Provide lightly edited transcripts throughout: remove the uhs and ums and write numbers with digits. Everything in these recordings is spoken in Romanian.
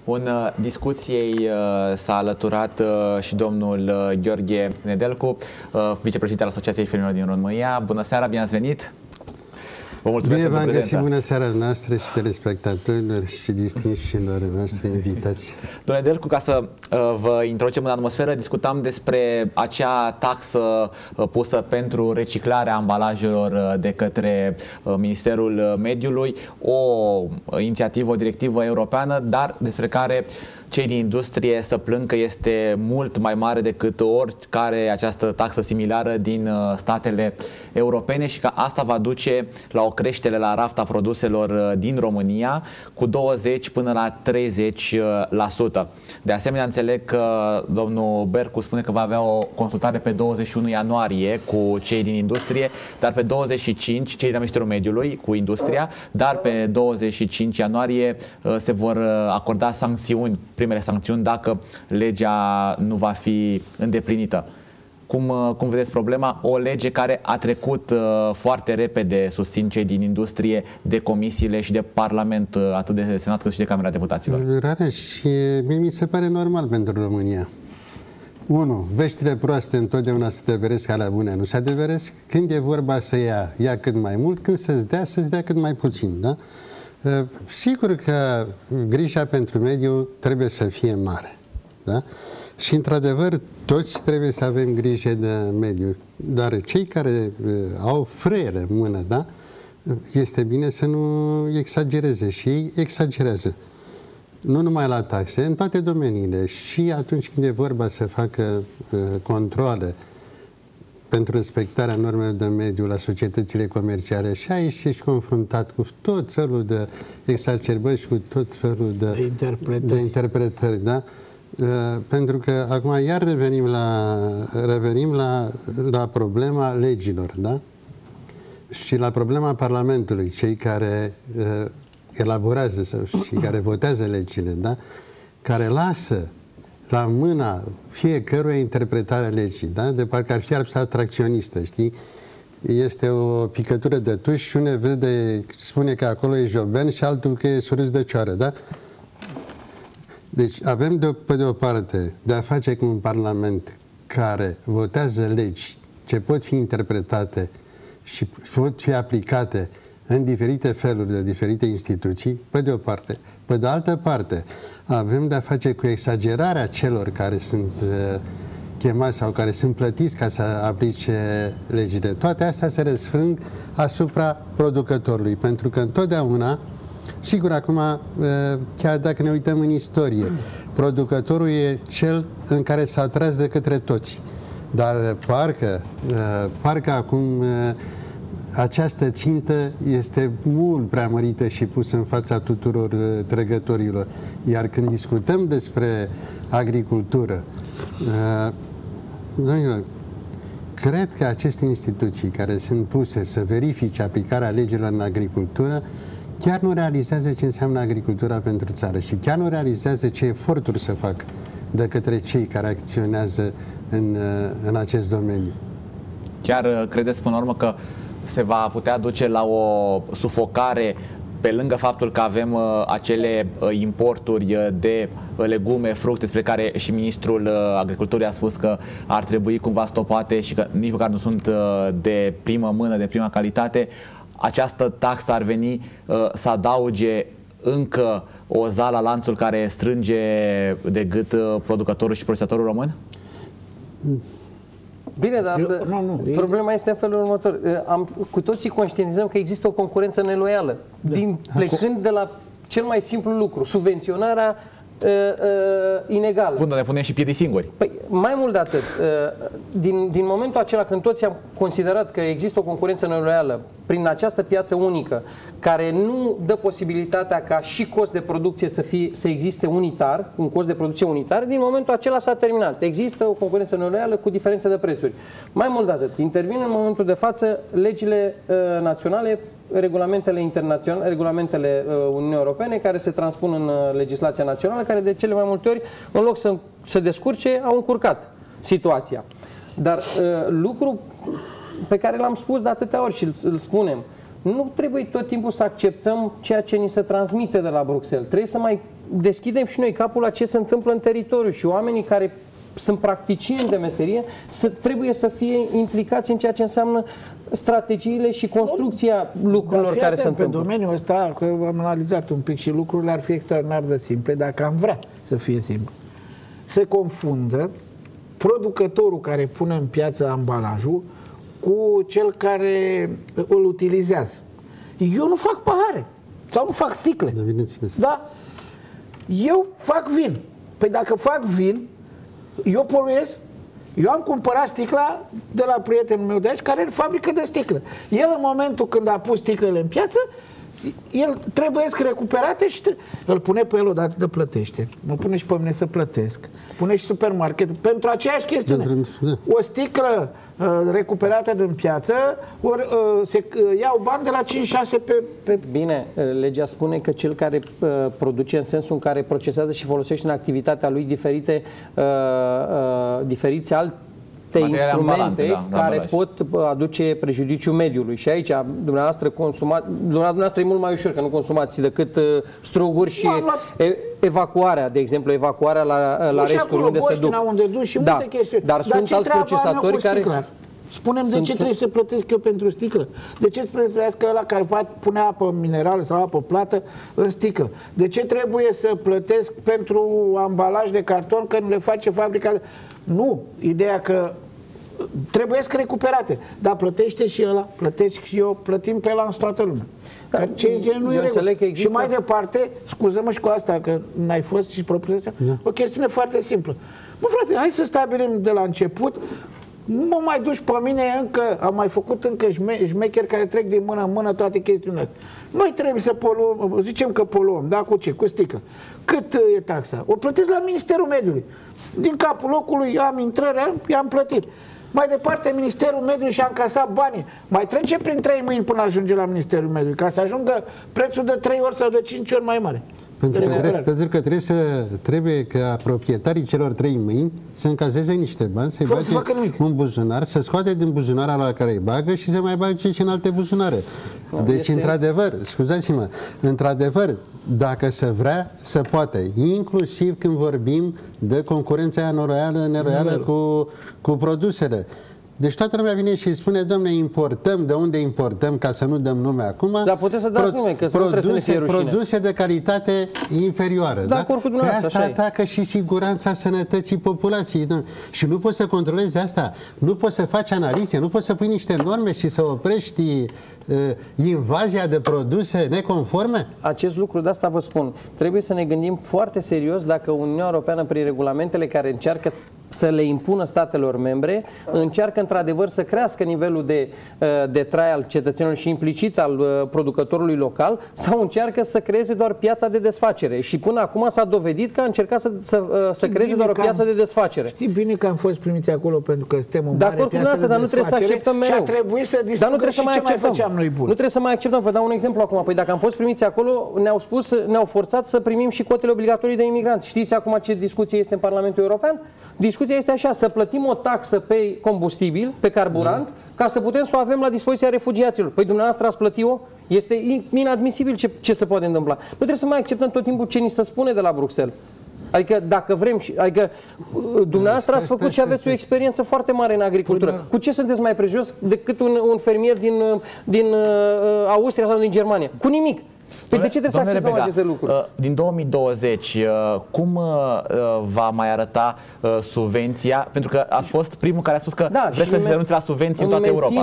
În discuției s-a alăturat și domnul Gheorghe Nedelcu, vicepreședinte al Asociației Femeilor din România. Bună seara, bine ați venit! Vă mulțumesc Bine pentru prezență. bună seara noastră și telespectatorilor și distinșilor noastre invitați. Domnule Nedelcu, ca să vă introducem în atmosferă, discutam despre acea taxă pusă pentru reciclarea ambalajelor de către Ministerul Mediului, o inițiativă, o directivă europeană, dar despre care cei din industrie să plâng că este mult mai mare decât oricare această taxă similară din statele europene și că asta va duce la o creștere la rafta produselor din România cu 20 până la 30%. De asemenea, înțeleg că domnul Bercu spune că va avea o consultare pe 21 ianuarie cu cei din industrie, dar pe 25, cei de la Ministerul Mediului cu industria, dar pe 25 ianuarie se vor acorda sancțiuni, primele sancțiuni, dacă legea nu va fi îndeplinită. Cum vedeți problema? O lege care a trecut foarte repede, susțin cei din industrie, de comisiile și de Parlament, atât de Senat cât și de Camera Deputaților. Rareș, mie mi se pare normal pentru România. 1. Veștile proaste întotdeauna se adeveresc, alea bune nu se adeveresc. Când e vorba să ia cât mai mult, când să-ți dea cât mai puțin, da? Sigur că grija pentru mediu trebuie să fie mare, da? Și într-adevăr toți trebuie să avem grijă de mediu, dar cei care au frâiere în mână, da? Este bine să nu exagereze și ei exagerează. Nu numai la taxe, în toate domeniile, și atunci când e vorba să facă controale pentru respectarea normelor de mediu la societățile comerciale, și aici ești confruntat cu tot felul de exacerbări și cu tot felul de interpretări, da? Pentru că acum iar revenim la problema legilor, da? Și la problema Parlamentului, cei care elaborează și care votează legile, da? Care lasă la mâna fiecăruia interpretarea legii, da? De parcă ar fi abstracționistă, știi? Este o picătură de tuș și unul spune că acolo e joben și altul că e surâs de cioară, da? Deci avem pe de o parte de a face cu un Parlament care votează legi ce pot fi interpretate și pot fi aplicate în diferite feluri de diferite instituții, pe de o parte. Pe de altă parte, avem de a face cu exagerarea celor care sunt chemați sau care sunt plătiți ca să aplice legile. Toate astea se răsfrâng asupra producătorului, pentru că întotdeauna, sigur, acum, chiar dacă ne uităm în istorie, producătorul e cel în care s-a tras de către toți. Dar parcă acum această țintă este mult prea mărită și pusă în fața tuturor trăgătorilor. Iar când discutăm despre agricultură, cred că aceste instituții care sunt puse să verifice aplicarea legilor în agricultură chiar nu realizează ce înseamnă agricultura pentru țară și chiar nu realizează ce eforturi să fac de către cei care acționează în acest domeniu. Chiar credeți până la urmă că se va putea duce la o sufocare, pe lângă faptul că avem acele importuri de legume, fructe, despre care și ministrul Agriculturii a spus că ar trebui cumva stopate și că nici măcar nu sunt de primă mână, de prima calitate, această taxă ar veni să adauge încă o za la lanțul care strânge de gât producătorul și procesatorul român? Bine, dar problema este în felul următor. Cu toții conștientizăm că există o concurență neloială, plecând de la cel mai simplu lucru, subvenționarea inegală. Bun, dar ne punem și piedii singuri. Păi, mai mult de atât, din momentul acela când toți am considerat că există o concurență neloială prin această piață unică, care nu dă posibilitatea ca și cost de producție să existe unitar, un cost de producție unitar, din momentul acela s-a terminat. Există o concurență neloială cu diferențe de prețuri. Mai mult de atât, intervin în momentul de față legile naționale, regulamentele internaționale, regulamentele Uniunii Europene care se transpun în legislația națională, care de cele mai multe ori, în loc să se descurce, au încurcat situația. Dar lucru pe care l-am spus de atâtea ori și îl spunem, nu trebuie tot timpul să acceptăm ceea ce ni se transmite de la Bruxelles. Trebuie să mai deschidem și noi capul la ce se întâmplă în teritoriu și oamenii care sunt practicieni de meserie trebuie să fie implicați în ceea ce înseamnă strategiile și construcția lucrurilor care se întâmplă. Pe domeniul ăsta, că am analizat un pic și lucrurile ar fi extraordinar de simple dacă am vrea să fie simplu. Se confundă producătorul care pune în piață ambalajul cu cel care îl utilizează. Eu nu fac pahare sau nu fac sticle. Da? Eu fac vin. Păi dacă fac vin, eu poluez. Eu am cumpărat sticla de la prietenul meu de aici, care are fabrică de sticlă. El, în momentul când a pus sticlele în piață, el trebuie să recuperate și îl pune pe el odată de plătește. Mă pune și pe mine să plătesc. Pune și supermarket. Pentru aceeași chestiune. O sticlă recuperată din piață, se iau bani de la 5-6 pe... Bine, legea spune că cel care produce în sensul în care procesează și folosește în activitatea lui diferiți alte instrumente care pot aduce prejudiciu mediului. Și aici, dumneavoastră e mult mai ușor, că nu consumați decât struguri și evacuarea, de exemplu, evacuarea la restul unde se duc. Unde duci și multe chestiuni. Dar sunt alți procesatori care... Spune-mi de ce trebuie să plătesc eu pentru sticlă? De ce trebuie să plătesc ăla care pune apă minerală sau apă plată în sticlă? De ce trebuie să plătesc pentru ambalaj de carton că nu le face fabrica? Nu. Ideea că trebuie să recuperate. Dar plătește și ăla, plătesc și eu, plătim pe ăla în toată lumea. Nu e regulă. Și mai departe, scuză-mă și cu asta, că n-ai fost și proprietar, o chestiune foarte simplă. Mă, frate, hai să stabilim de la început. Nu mă mai duci pe mine încă, am mai făcut încă șmecheri care trec din mână în mână toate chestiunile. Noi trebuie să poluăm, zicem că poluăm, da, cu ce? Cu sticlă. Cât e taxa? O plătesc la Ministerul Mediului. Din capul locului am intrări, i-am plătit. Mai departe, Ministerul Mediului și-a încasat banii. Mai trece prin 3 mâini până ajunge la Ministerul Mediului, ca să ajungă prețul de 3 ori sau de 5 ori mai mare. Pentru că trebuie ca proprietarii celor 3 mâini să încaseze niște bani, să-i bage un buzunar, să scoate din buzunara la care îi bagă și să mai bage și în alte buzunare. Deci, într-adevăr, scuzați-mă, într-adevăr, dacă se vrea, se poate. Inclusiv când vorbim de concurența neloială cu produsele. Deci toată lumea vine și spune, domne, importăm, de unde importăm, ca să nu dăm nume acum. Dar puteți să dați nume, că produse de calitate inferioară. Da? Pe asta atacă și siguranța sănătății populației. Da? Și nu poți să controlezi asta. Nu poți să faci analize, nu poți să pui niște norme și să oprești invazia de produse neconforme? Acest lucru, de asta vă spun, trebuie să ne gândim foarte serios dacă Uniunea Europeană, prin regulamentele care încearcă să le impună statelor membre, încearcă într-adevăr să crească nivelul de trai al cetățenilor și implicit al producătorului local, sau încearcă să creeze doar piața de desfacere. Și până acum s-a dovedit că a încercat să creeze doar o piață de desfacere. Știi bine că am fost primiți acolo pentru că suntem în mare piață de dar nu trebuie să acceptăm mereu. Și a trebuit să discutăm și ce mai făceam noi bun. Nu trebuie să mai acceptăm. Vă dau un exemplu acum. Păi dacă am fost primiți acolo, ne-au forțat să primim și cotele obligatorii de imigranți. Știți acum ce discuție este în Parlamentul European? Discuția este așa, să plătim o taxă pe combustibil, pe carburant, ca să putem să o avem la dispoziția refugiaților. Păi dumneavoastră ați plătit-o? Este inadmisibil ce se poate întâmpla. Nu trebuie să mai acceptăm tot timpul ce ni se spune de la Bruxelles. Adică dacă vrem, adică dumneavoastră ați făcut și aveți o experiență foarte mare în agricultură. Cu ce sunteți mai prejos decât un fermier din Austria sau din Germania? Cu nimic. Păi de ce trebuie să acceptăm aceste lucruri? Din 2020, cum va mai arăta subvenția? Pentru că ați fost primul care a spus că vreți să renunțe la subvenții în toată Europa.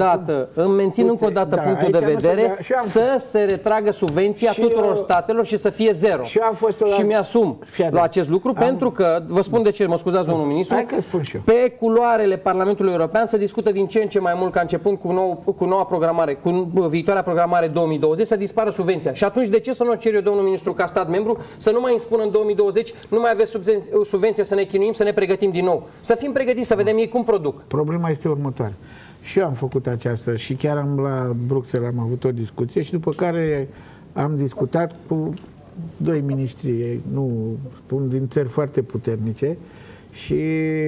Îmi mențin încă o dată punctul de vedere să se retragă subvenția tuturor statelor și să fie zero. Și mi-asum la acest lucru pentru că, vă spun de ce, mă scuzați domnul ministru, pe culoarele Parlamentului European se discută din ce în ce mai mult ca începând cu noua programare, cu viitoarea programare 2020 să dispară subvenția. Și atunci de ce să nu o cer eu, domnul ministru, ca stat membru, să nu mai îmi spună în 2020, nu mai aveți subvenție, să ne chinuim, să ne pregătim din nou. Să fim pregătiți, să vedem ei cum produc. Problema este următoare. Și eu am făcut aceasta și chiar la Bruxelles am avut o discuție și după care am discutat cu 2 miniștri, nu spun, din țări foarte puternice. Și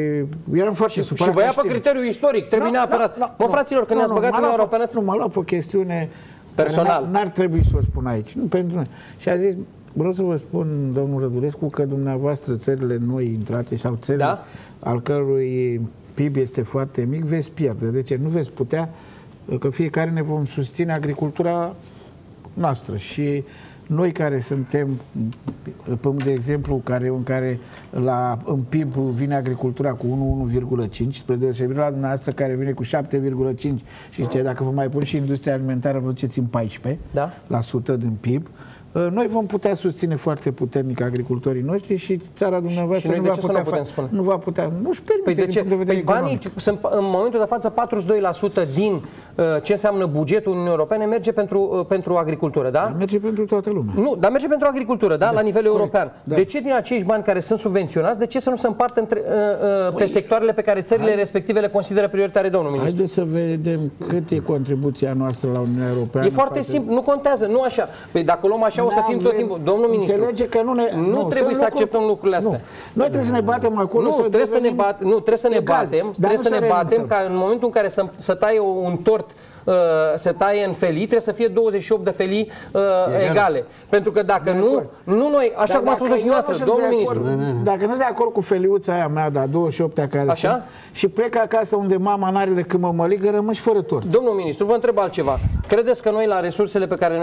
eram foarte supărat. Și vă ia pe criteriu istoric, trebuie neapărat. Mă, fraților, când ne-ați băgat în Uniunea Europeană... Nu, m-a luat pe o chestiune personal. N-ar trebui să o spun aici, nu pentru noi. Și a zis, Vreau să vă spun, domnul Rădulescu, că dumneavoastră, țările noi intrate sau țările al cărui PIB este foarte mic, veți pierde. De ce? Nu veți putea, că fiecare ne vom susține agricultura noastră și noi care suntem, de exemplu, în care în PIB vine agricultura cu 1,5, spre deosebire la dumneavoastră care vine cu 7,5 și zice, dacă vă mai pun și industria alimentară, vă duceți în 14% din PIB. Noi vom putea susține foarte puternic agricultorii noștri și țara dumneavoastră nu va putea, nu-și permite. Păi de ce? Păi banii sunt în momentul de față 42% din ce înseamnă bugetul Uniunii Europene merge pentru agricultură, da? Merge pentru toată lumea. Nu, dar merge pentru agricultură, da? La nivel european. De ce din acești bani care sunt subvenționați, de ce să nu se împartă pe sectoarele pe care țările respective le consideră prioritare, domnul ministru? Haideți să vedem cât e contribuția noastră la Uniunea Europeană. E foarte simplu, nu contează, nu așa. Păi dacă o luăm așa, o să fim tot timpul. Domnul ministru, înțelege că nu trebuie să acceptăm lucrurile astea. Noi trebuie să ne batem acolo. Nu, trebuie să ne batem ca în momentul în care să taie un tort, se taie în felii, trebuie să fie 28 de felii egale. Pentru că dacă nu noi, așa cum a spus și noastră, domnul ministru. Dacă nu sunt de acord cu feliuța aia mea, da, 28-a care sunt, și plec acasă unde mama n-are decât mămăligă, rămâi și fără tort. Domnul ministru, vă întreb altceva. Credeți că noi la resursele pe care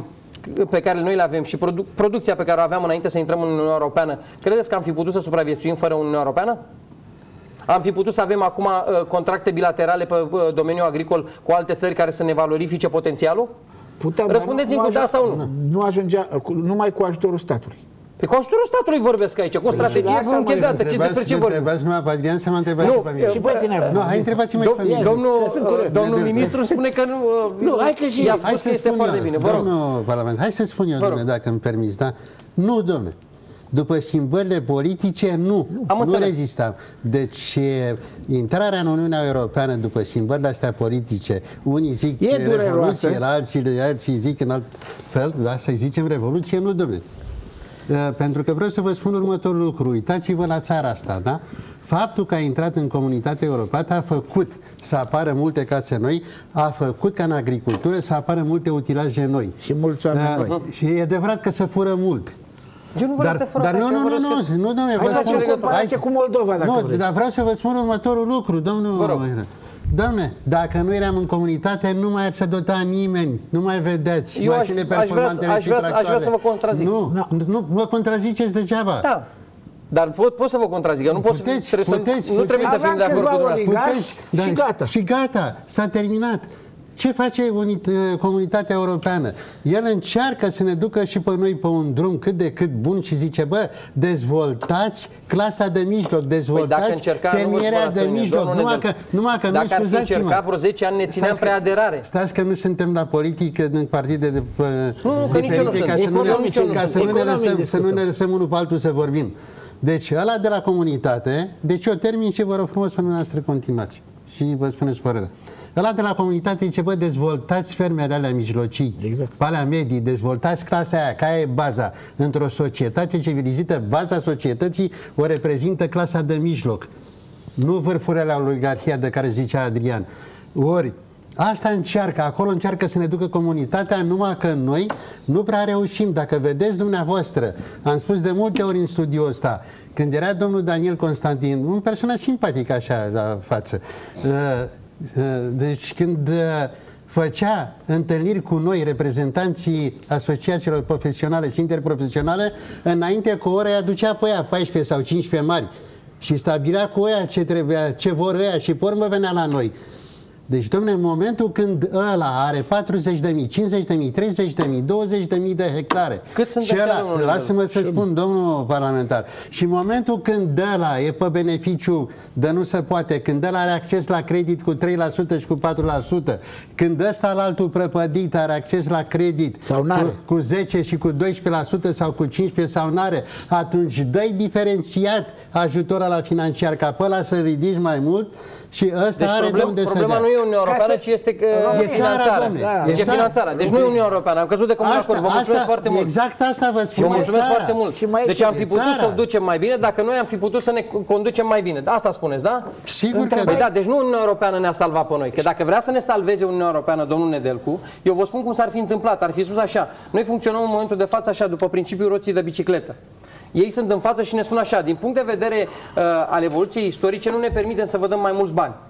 noi le avem și producția pe care o aveam înainte să intrăm în Uniunea Europeană, credeți că am fi putut să supraviețuim fără Uniunea Europeană? Am fi putut să avem acum contracte bilaterale pe domeniul agricol cu alte țări care să ne valorifice potențialul? Răspundeți-mi cu da sau nu. Nu ajungea numai cu ajutorul statului. Pe cu ajutorul statului vorbesc aici, cu o strategie închegată. Despre ce vorbim? Întrebați numai pe Adrian, să mă întrebați și pe mine. Și pe tine. Nu, hai întrebați-mă și pe mine. Domnul ministru spune că nu. Hai că și i-a spus că este foarte bine. Domnul Parlament, hai să spun eu, domnule, dacă îmi permiți, da? Nu, domnule. După schimbările politice, nu rezistam. Deci, intrarea în Uniunea Europeană după schimbările astea politice, unii zic revoluție, alții zic în alt fel, da, să zicem revoluție, nu, domnule. Pentru că vreau să vă spun următorul lucru. Uitați-vă la țara asta, da? Faptul că a intrat în comunitatea europeană a făcut să apară multe case noi, a făcut ca în agricultură să apară multe utilaje noi. Și mulți oameni noi. Și e adevărat că se fură mult. Dar nu, domnule, vă spun comparație cu Moldova, dacă vreți. Dar vreau să vă spun următorul lucru, Doamne, dacă nu eram în comunitate, nu mai ar se dota nimeni, nu mai vedeți mașinile performante și tractoare. Aș vrea să vă contrazic. Nu vă contraziceți degeaba. Da. Dar pot să vă contrazic, că nu trebuie să fim de acord cu dumneavoastră. Și gata, s-a terminat. Ce face comunitatea europeană? El încearcă să ne ducă și pe noi pe un drum cât de cât bun și zice, bă, dezvoltați clasa de mijloc, dezvoltați fermierea de mijloc. Numai că nu, scuzați-mă. Dacă ar fi încercat vreo 10 ani, ne țineam preaderare. Stați că nu suntem la politică în partide diferite ca să nu ne lăsăm unul pe altul să vorbim. Deci ăla de la comunitate, deci eu termin și vă rog frumos până noastră continuați. Și vă spuneți părerea. Ăla de la comunitate zice, bă, dezvoltați fermele alea mijlocii, pe alea medii, dezvoltați clasa aia, că aia e baza. Într-o societate civilizată, baza societății o reprezintă clasa de mijloc. Nu vârfurile la oligarhia de care zicea Adrian. Ori, asta încearcă, acolo încearcă să ne ducă comunitatea, numai că noi nu prea reușim. Dacă vedeți dumneavoastră, am spus de multe ori în studioul ăsta, când era domnul Daniel Constantin, un personaj simpatic așa la față, deci când făcea întâlniri cu noi, reprezentanții asociațiilor profesionale și interprofesionale, înainte cu o oră îi aducea pe ea 14 sau 15 mari și stabilea cu ăia ce trebuia, ce vor ăia și pe urmă venea la noi. Deci, dom'le, în momentul când ăla are 40.000, 50.000, 30.000, 20.000 de hectare, cât sunt și ăla, lasă-mă să spun, domnul parlamentar, și în momentul când ăla e pe beneficiu de nu se poate, când ăla are acces la credit cu 3% și cu 4%, când ăsta la altul prăpădit are acces la credit cu 10 și cu 12% sau cu 15% sau n-are, atunci dă-i diferențiat ajutorul la financiar ca pe ăla să ridici mai mult și ăsta deci are de unde să dea. Uniunea Europeană, ci este finanțarea. Ce finanțarea. Deci nu e Uniunea Europeană. Am căzut de comun acord. Vă mulțumesc foarte mult. Exact asta vă spun. Vă mulțumesc foarte mult. Deci am fi putut să-l ducem mai bine dacă noi am fi putut să ne conducem mai bine. Asta spuneți, da? Sigur că da. Deci nu Uniunea Europeană ne-a salvat pe noi. Că dacă vrea să ne salveze Uniunea Europeană, domnul Nedelcu, eu vă spun cum s-ar fi întâmplat. Ar fi spus așa: noi funcționăm în momentul de față așa, după principiul roții de bicicletă. Ei sunt în față și ne spun așa: din punct de vedere al evoluției istorice, nu ne permitem să vă dăm mai mulți bani.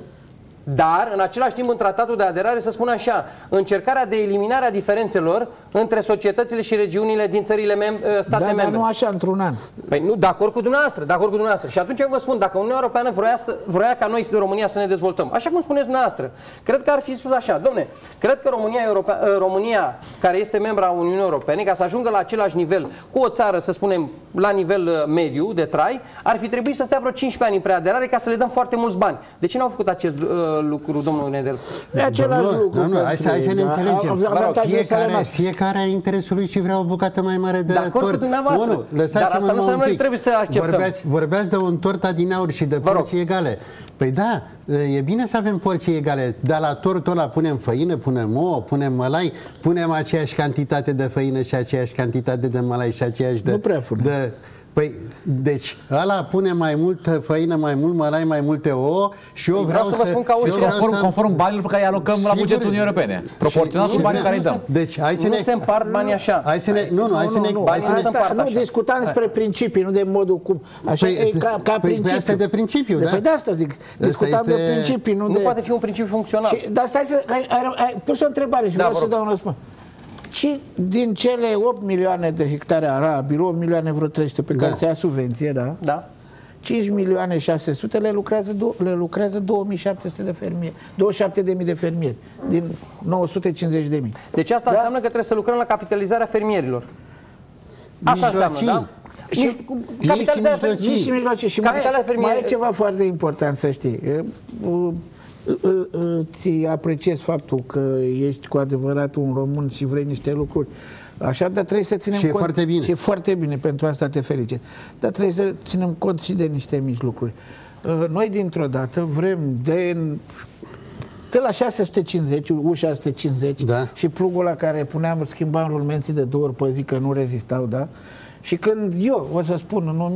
Dar, în același timp, în tratatul de aderare se spune așa: încercarea de eliminare a diferențelor între societățile și regiunile din țările state membre. Dar nu așa într-un an. Păi nu, de acord cu dumneavoastră, de acord cu dumneavoastră. Și atunci eu vă spun, dacă Uniunea Europeană vroia ca noi, România, să ne dezvoltăm, așa cum spuneți dumneavoastră, cred că ar fi spus așa: domne, cred că România, care este membra a Uniunii Europene, ca să ajungă la același nivel cu o țară, să spunem, la nivel mediu de trai, ar fi trebuit să stea vreo 15 ani în preaderare ca să le dăm foarte mulți bani. De ce n-au făcut acest lucru, domnul Nedelcu? E același lucru. Hai să ne înțelegem. Fiecare are interesul lui și vrea o bucată mai mare de tort. Dar asta nu înseamnă că trebuie să acceptăm. Vorbeați de un tort adineauri și de porții egale. Păi da, e bine să avem porții egale, dar la tortul ăla punem făină, punem ouă, punem mălai, punem aceeași cantitate de făină și aceeași cantitate de mălai și aceeași de... Nu prea punem. Păi, deci, ăla pune mai multă făină, mai mult mălai, mai multe ouă și eu vreau să... Conform banilor pe care îi alocăm la bugetul Uniunii Europene. Proporțional cu banii care îi dăm. Deci, hai să nu se împart banii așa. Hai să ne... Nu, discutam despre principii, nu de modul cum... Așa e ca principiu. Păi asta e de principiu, da? Păi de asta zic. Discutam de principii, nu de... Nu poate fi un principiu funcțional. Dar stai să... Ai pus o întrebare și vreau să dau un răspuns. Și din cele 8 milioane de hectare arabili, 8 milioane vreo 300 pe care se ia subvenție, da? Da. 5 milioane 600 le lucrează 2700 de fermieri, 27.000 de fermieri din 950.000. Deci asta înseamnă că trebuie să lucrăm la capitalizarea fermierilor. Asta înseamnă, da? Și mijlocii. Și mai e ceva foarte important să știi. Ți apreciez faptul că ești cu adevărat un român și vrei niște lucruri așa, dar trebuie să ținem cont. Foarte bine. Și e foarte bine, pentru asta te felicit. Dar trebuie să ținem cont și de niște mici lucruri. Noi dintr-o dată vrem de la 650, U650, da, și plugul la care schimbam rulmenții de 2 ori pe zi că nu rezistau, da? Și când eu, o să spun, în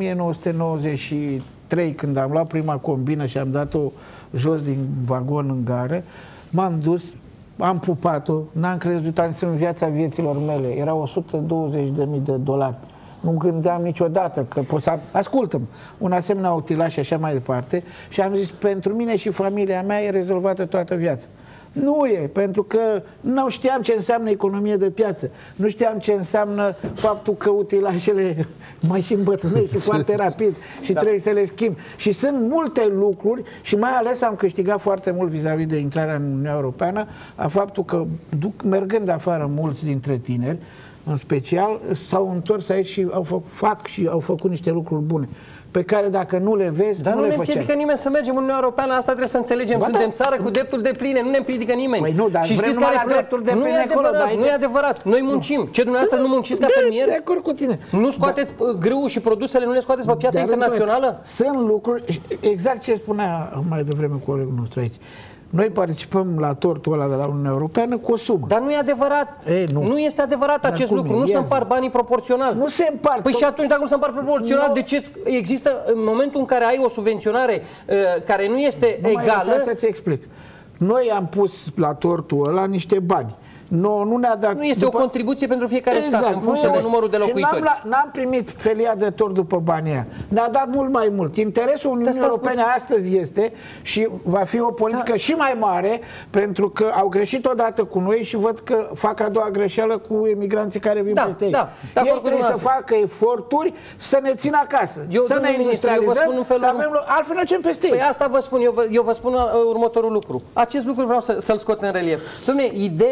1993, când am luat prima combină și am dat-o jos din vagon în gară, m-am dus, am pupat-o, n-am crezut în viața vieților mele. Era $120.000. Nu gândeam niciodată că pot să... Ascultă-mă, un asemenea utilaj și așa mai departe, și am zis, pentru mine și familia mea e rezolvată toată viața. Nu e, pentru că nu știam ce înseamnă economie de piață. Nu știam ce înseamnă faptul că utilajele mai și îmbătrânești și foarte rapid și trebuie să le schimb. Și sunt multe lucruri și mai ales am câștigat foarte mult vis-a-vis de intrarea în Uniunea Europeană, a faptul că mergând afară mulți dintre tineri, în special, s-au întors aici și au făcut niște lucruri bune, pe care dacă nu le vezi, dar nu le făceai. Dar nu ne împiedică nimeni să mergem în Uniunea Europeană, asta trebuie să înțelegem. Suntem țară cu drepturi de pline, nu ne împiedică nimeni. Păi nu, dar și vrem numai la drepturi de pline acolo. Nu e adevărat, noi muncim. Ce dumneavoastră nu munciți ca fermieri? De acord cu tine. Nu scoateți grâul și produsele, nu le scoateți pe piața internațională? Sunt lucruri, exact ce spunea mai devreme colegul nostru aici. Noi participăm la tortul ăla de la Uniunea Europeană cu o sumă. Dar nu e adevărat. Nu este adevărat acest lucru. Nu se împart banii proporțional. Nu se împart. Păi și atunci, dacă nu se împart proporțional, de ce există, în momentul în care ai o subvenționare care nu este egală... Să-ți explic. Noi am pus la tortul ăla niște bani. Nu ne-a dat... Nu este o contribuție pentru fiecare stat, în funcție de numărul de locuitori. N-am primit felia de tort după banii aia. Ne-a dat mult mai mult. Interesul Uniunii Europene astăzi este, și va fi o politică și mai mare, pentru că au greșit odată cu noi și văd că fac a doua greșeală cu emigranții care vin peste ei. Ei trebuie să facă eforturi să ne țină acasă, să ne industrializăm, să avem... Altfel ne ducem peste ei. Păi asta vă spun, eu vă spun următorul lucru. Acest lucru vreau să-l scot în relief. Dom'le, ideea și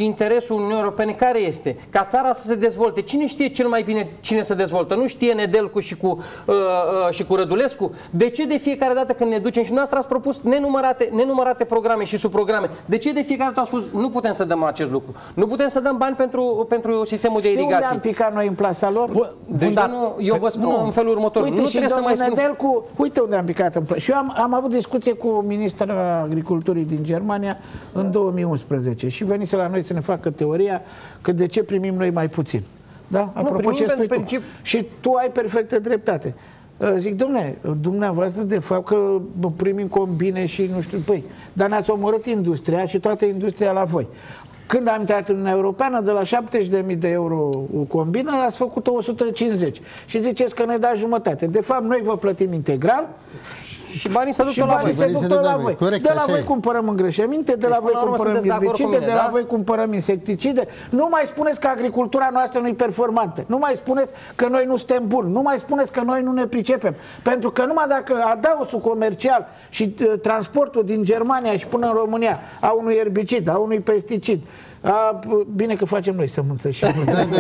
interesul Uniunii Europene care este? Ca țara să se dezvolte. Cine știe cel mai bine cine se dezvoltă? Nu știe Nedelcu și cu Rădulescu? De ce de fiecare dată când ne ducem și noastră ați propus nenumărate programe și subprograme? De ce de fiecare dată au spus nu putem să dăm acest lucru? Nu putem să dăm bani pentru sistemul de irigații. Unde am picat noi în plasa lor? Deci, eu vă spun în felul următor. Uite, nu și trebuie să mai spun... Nedelcu, uite unde am picat în plasa. Și eu am avut discuție cu ministrul agriculturii din Germania în 2011 și venise la noi să ne facă teoria că de ce primim noi mai puțin. Da? Apropo ce spui tu. Și tu ai perfectă dreptate. Zic, dom'le, dumneavoastră de fapt că primim combine și nu știu, păi, dar ne-ați omorât industria și toată industria la voi. Când am intrat în Uniunea Europeană, de la 70.000 de euro o combină, ați făcut 150. Și ziceți că ne dați jumătate. De fapt, noi vă plătim integral și banii se duc la voi. Corect, de la voi cumpărăm îngrășăminte, de la voi cumpărăm erbicide, de la voi cumpărăm insecticide. Nu mai spuneți că agricultura noastră nu e performantă. Nu mai spuneți că noi nu suntem buni. Nu mai spuneți că noi nu ne pricepem. Pentru că numai dacă adausul comercial și transportul din Germania și până în România a unui erbicid, a unui pesticid, bine că facem noi sămânță și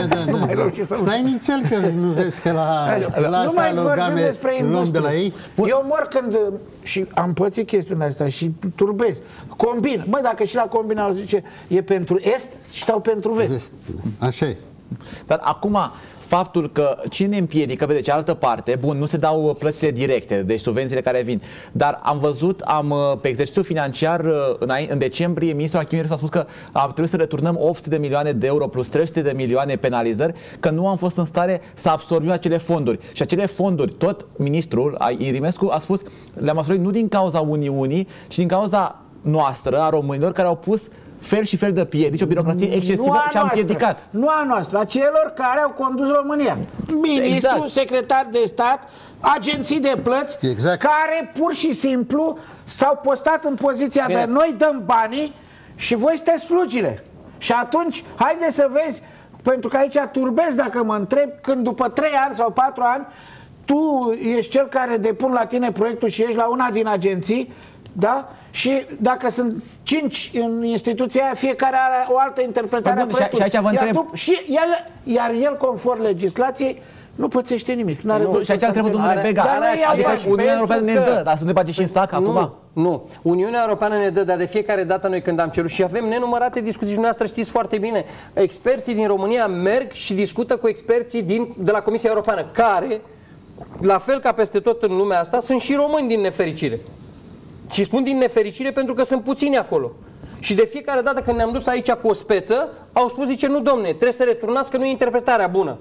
stai nițel că nu vezi că la asta logame luăm de la ei. Eu mor când și am pățit chestiunea asta și turbez. Combin. Băi, dacă și la combina au zice e pentru est sau pentru vest. Așa e. Dar acum faptul că cine împiedică pe de cealaltă parte, bun, nu se dau plățile directe, deci subvențiile care vin, dar am văzut, pe exercițiul financiar în decembrie, ministrul Achimieru s-a spus că trebuie să returnăm 800 de milioane de euro plus 300 de milioane penalizări, că nu am fost în stare să absorbim acele fonduri. Și acele fonduri, tot ministrul Irimescu a spus, le-am absorbit nu din cauza Uniunii, ci din cauza noastră, a românilor, care au pus fel și fel de piedici, o birocrație excesivă și am împiedicat. Nu a noastră, a celor care au condus România. Ministru, secretar de stat, agenții de plăți, care pur și simplu s-au postat în poziția de noi dăm banii și voi sunteți slugile. Și atunci, haide să vezi, pentru că aici turbezi dacă mă întreb, când după 3 ani sau 4 ani, tu ești cel care depun la tine proiectul și ești la una din agenții, da? Și dacă sunt 5 în instituția aia, fiecare are o altă interpretare a proiectului. Și aici vă întreb. Iar el, conform legislației, nu pățește nimic. Și aici întrebă domnul Rebega. Adică Uniunea Europeană ne dă, dar să ne bage și în sac acum? Nu. Uniunea Europeană ne dă, dar de fiecare dată noi când am cerut și avem nenumărate discuții și dumneavoastră știți foarte bine, experții din România merg și discută cu experții de la Comisia Europeană, care, la fel ca peste tot în lumea asta, sunt și români din nefericire. Și spun din nefericire pentru că sunt puțini acolo. Și de fiecare dată când ne-am dus aici cu o speță, au spus, zice, nu domne, trebuie să returnați că nu e interpretarea bună.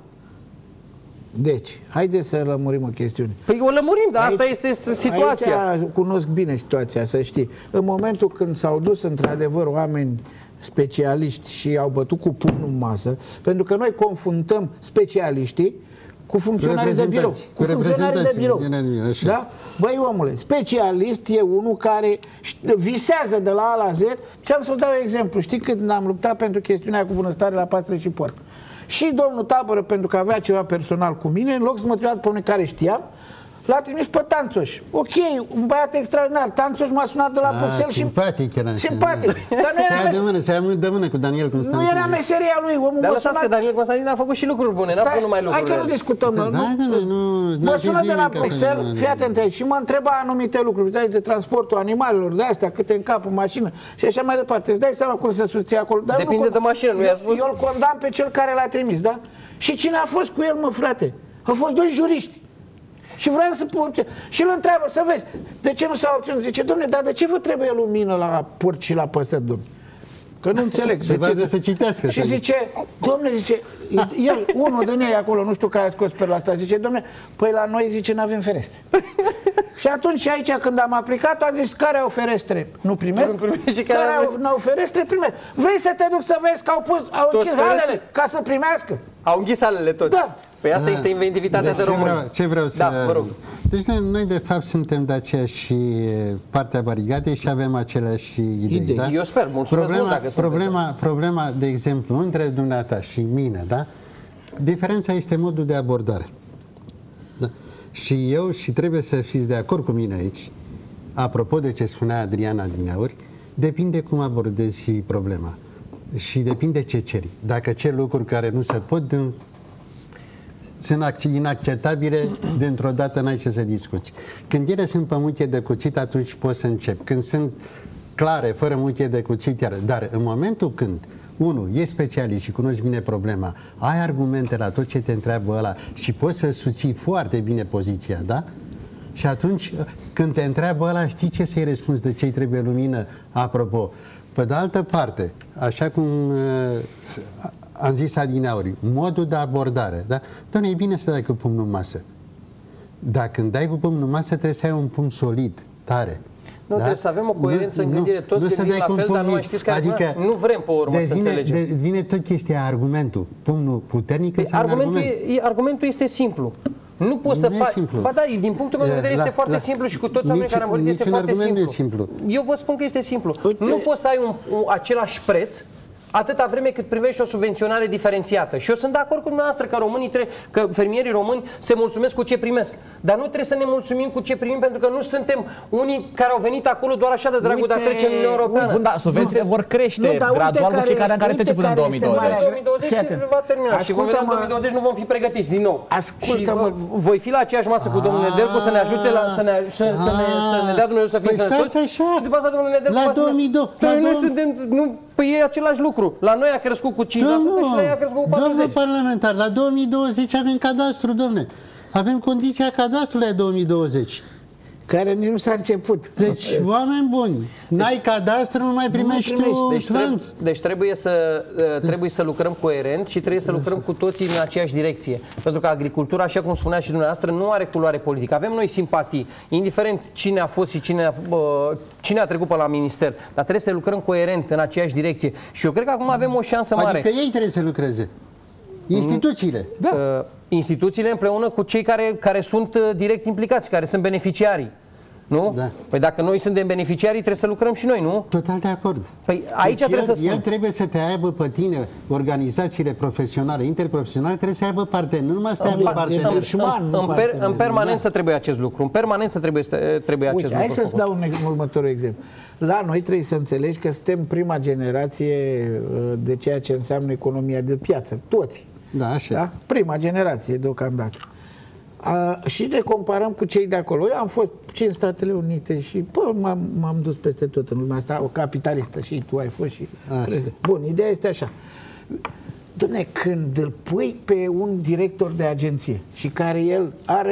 Deci, haideți să lămurim o chestiune. Păi o lămurim, dar asta este situația. Aici cunosc bine situația, să știi. În momentul când s-au dus într-adevăr oameni specialiști și au bătut cu pumnul în masă, pentru că noi confundăm specialiștii cu funcționarii de birou. Cu funcționarii de birou. Da? Băi, omule, specialist e unul care visează de la A la Z. Și am să vă dau exemplu. Știi când am luptat pentru chestiunea cu bunăstare la pasăre și porc? Și domnul Tabără, pentru că avea ceva personal cu mine, în loc să mă trimite pe unii care știam, l-a trimis pe Tanțoș. Ok, un băiat extraordinar. Tanțoș m-a sunat de la Bruxelles și... Simpatic era. Simpatic. Dar nu se ia de mână cu Daniel Constantin. Nu era meseria lui. Omul dar lăsați că Daniel Constantin a făcut și lucruri bune, n-a făcut numai lucruri. Hai că nu discutăm. Mă sună de la Bruxelles, fii atent aici, și mă întreba anumite lucruri de transportul animalelor, de astea, câte în cap în mașină și așa mai departe. Îți dai seama cum se susție acolo. Depinde de mașină, nu i-a spus? Eu îl condamn pe cel care l-a trimis, da? Și cine a fost cu el, mă, frate? Au fost 2 juriști. Și vreau să și îl întreabă, să vezi, de ce nu s-a obținut? Zice, dom'le, dar de ce vă trebuie lumină la porci și la păsări, dom'le? Că nu înțeleg. Să citească. Și zice, dom'le, zice, el, unul din ei acolo, nu știu care a scos pe la asta, zice, dom'le, păi la noi, zice, n-avem ferestre. Și atunci aici, când am aplicat, a zis, care au ferestre? Nu primesc? Care n-au ferestre, primesc. Vrei să te duc să vezi că au închis halele ca să primească? Au închis halele toți. Da. Păi asta este inventivitatea de român. Ce vreau să... Da, vă rog. Deci noi de fapt suntem de aceeași partea barigadei și avem aceleași idei. Da? Eu sper, mulțumesc mult dacă problema, de exemplu, între dumneata și mine, da? Diferența este modul de abordare. Da? Și trebuie să fiți de acord cu mine aici, apropo de ce spunea Adriana adineauri, depinde cum abordezi problema. Și depinde ce ceri. Dacă ceri lucruri care nu se pot, sunt inacceptabile, dintr-o dată n-ai ce să discuți. Când ele sunt pe muchie de cuțit, atunci poți să începi. Când sunt clare, fără muchie de cuțit, iar. Dar în momentul când unul e specialist și cunoști bine problema, ai argumente la tot ce te întreabă ăla și poți să susții foarte bine poziția, da? Și atunci, când te întreabă ăla, știi ce să-i răspunzi, de ce-i trebuie lumină, apropo. Pe de altă parte, așa cum am zis adineauri, modul de abordare, da? Doamne, e bine să dai cu pumnul în masă. Dar când dai cu pumnul în masă, trebuie să ai un pumn solid, tare. Nu, trebuie să avem o coerență în gândire. Toți gândim la fel, dar nu știți care nu vrem pe urmă să înțelegem. Vine tot chestia argumentul. Pumnul puternic înseamnă argument. Argumentul este simplu. Nu poți să faci. Ba da, din punctul meu de vedere este foarte simplu și cu toți oamenii care am vorbit este foarte simplu. Eu vă spun că este simplu. Nu poți să ai același preț atâta vreme cât privești o subvenționare diferențiată. Și eu sunt de acord cu dumneavoastră că fermierii români se mulțumesc cu ce primesc. Dar nu trebuie să ne mulțumim cu ce primim, pentru că nu suntem unii care au venit acolo doar așa de dragul de a trece în Uniunea Europeană. Bun, da, subvențiile vor crește gradual cu fiecare an care trece până în 2020. În 2020 va termina și vom vedea în 2020 nu vom fi pregătiți din nou. Și voi fi la aceeași masă cu domnul Nedelcu să ne ajute să ne dea Dumnezeu să fim sănătoși. Și după asta domnul Nedelcu la 2002. Păi e același lucru. La noi a crescut cu 5% și la ei a crescut cu 40%. Domnul parlamentar, la 2020 avem cadastru, domne. Avem condiția cadastrului la 2020. Care nici nu s-a început. Deci, oameni buni, n-ai cadastru, nu mai primești tu sfânți. Deci trebuie să lucrăm coerent și trebuie să lucrăm cu toții în aceeași direcție. Pentru că agricultura, așa cum spunea și dumneavoastră, nu are culoare politică. Avem noi simpatii, indiferent cine a fost și cine a trecut pe la minister. Dar trebuie să lucrăm coerent în aceeași direcție. Și eu cred că acum avem o șansă mare. Adică ei trebuie să lucreze. Instituțiile. Da. Instituțiile împreună cu cei care sunt direct implicați, care sunt beneficiarii. Nu? Da. Păi dacă noi suntem beneficiarii, trebuie să lucrăm și noi, nu? Total de acord. Păi aici trebuie să spun. El trebuie să te aibă pe tine, organizațiile profesionale, interprofesionale, trebuie să aibă parteneri, nu numai să te aibă parteneri. În permanență trebuie acest lucru. În permanență trebuie acest lucru. Hai să-ți dau un următorul exemplu. La noi trebuie să înțelegi că suntem prima generație de ceea ce înseamnă economia de piață. Toți. Da, așa. Da? Prima generație deocamdată. Și ne comparăm cu cei de acolo. Eu am fost și în Statele Unite și m-am dus peste tot în lumea asta, o capitalistă, și tu ai fost și... Bun, ideea este așa. Dom'le, când îl pui pe un director de agenție și care el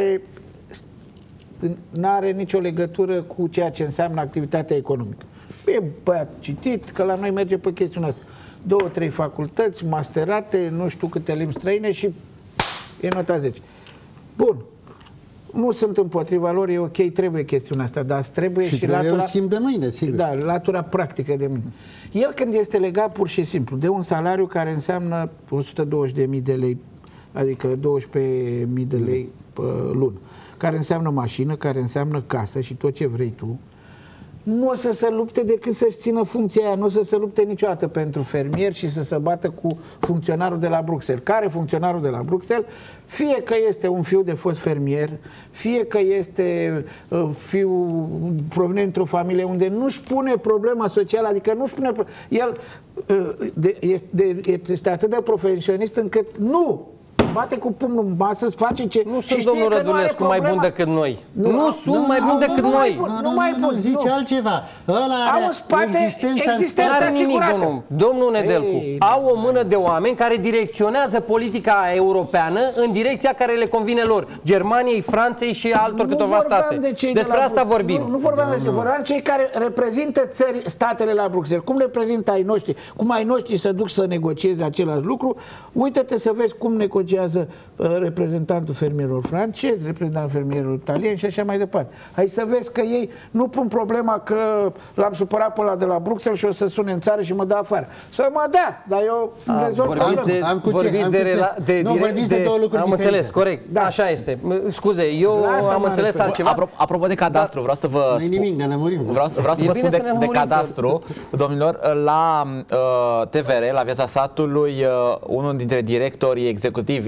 n-are nicio legătură cu ceea ce înseamnă activitatea economică. E băiat citit, că la noi merge pe chestiunea asta. 2-3 facultăți, masterate, nu știu câte limbi străine și e nota 10. Bun. Nu sunt împotriva lor, e ok, trebuie chestiunea asta, dar trebuie și latura... un schimb de mâine, sigur. Da, latura practică de mâine. El când este legat pur și simplu de un salariu care înseamnă 120.000 de lei, adică 12.000 de lei pe lună, care înseamnă mașină, care înseamnă casă și tot ce vrei tu, nu o să se lupte decât să-și țină funcția aia, nu o să se lupte niciodată pentru fermier și să se bată cu funcționarul de la Bruxelles. Care funcționarul de la Bruxelles? Fie că este un fiu de fost fermier, fie că este fiu provenit într-o familie unde nu-și pune problema socială, adică nu-și pune... El este atât de profesionist încât nu bate cu pumnul în masă, face ce... Nu sunt domnul Rădulescu mai bun decât noi. Nu sunt mai bun decât noi. Nu, zice altceva. Ăla are existența are nimic, domnul Nedelcu. Au o mână de oameni care direcționează politica europeană în direcția care le convine lor. Germaniei, Franței și altor câteva state. Despre asta vorbim. Nu vorbeam de vorbeam cei care reprezintă statele la Bruxelles. Cum reprezintă ai noștri? Cum ai noștri să duc să negocieze același lucru? Uită-te să vezi cum negociază reprezentantul fermierilor francezi, reprezentantul fermierilor italieni și așa mai departe. Hai să vezi că ei nu pun problema că l-am supărat pe ăla de la Bruxelles și o să sune în țară și mă dă afară. Să mă dea, dar eu rezolv problema. Vorbiți de două lucruri Am înțeles, corect. Da. Așa este. Scuze, eu am înțeles altceva. Apropo de cadastru, vreau să vă spun de cadastru, domnilor, la TVR, la Viața Satului, unul dintre directorii executivi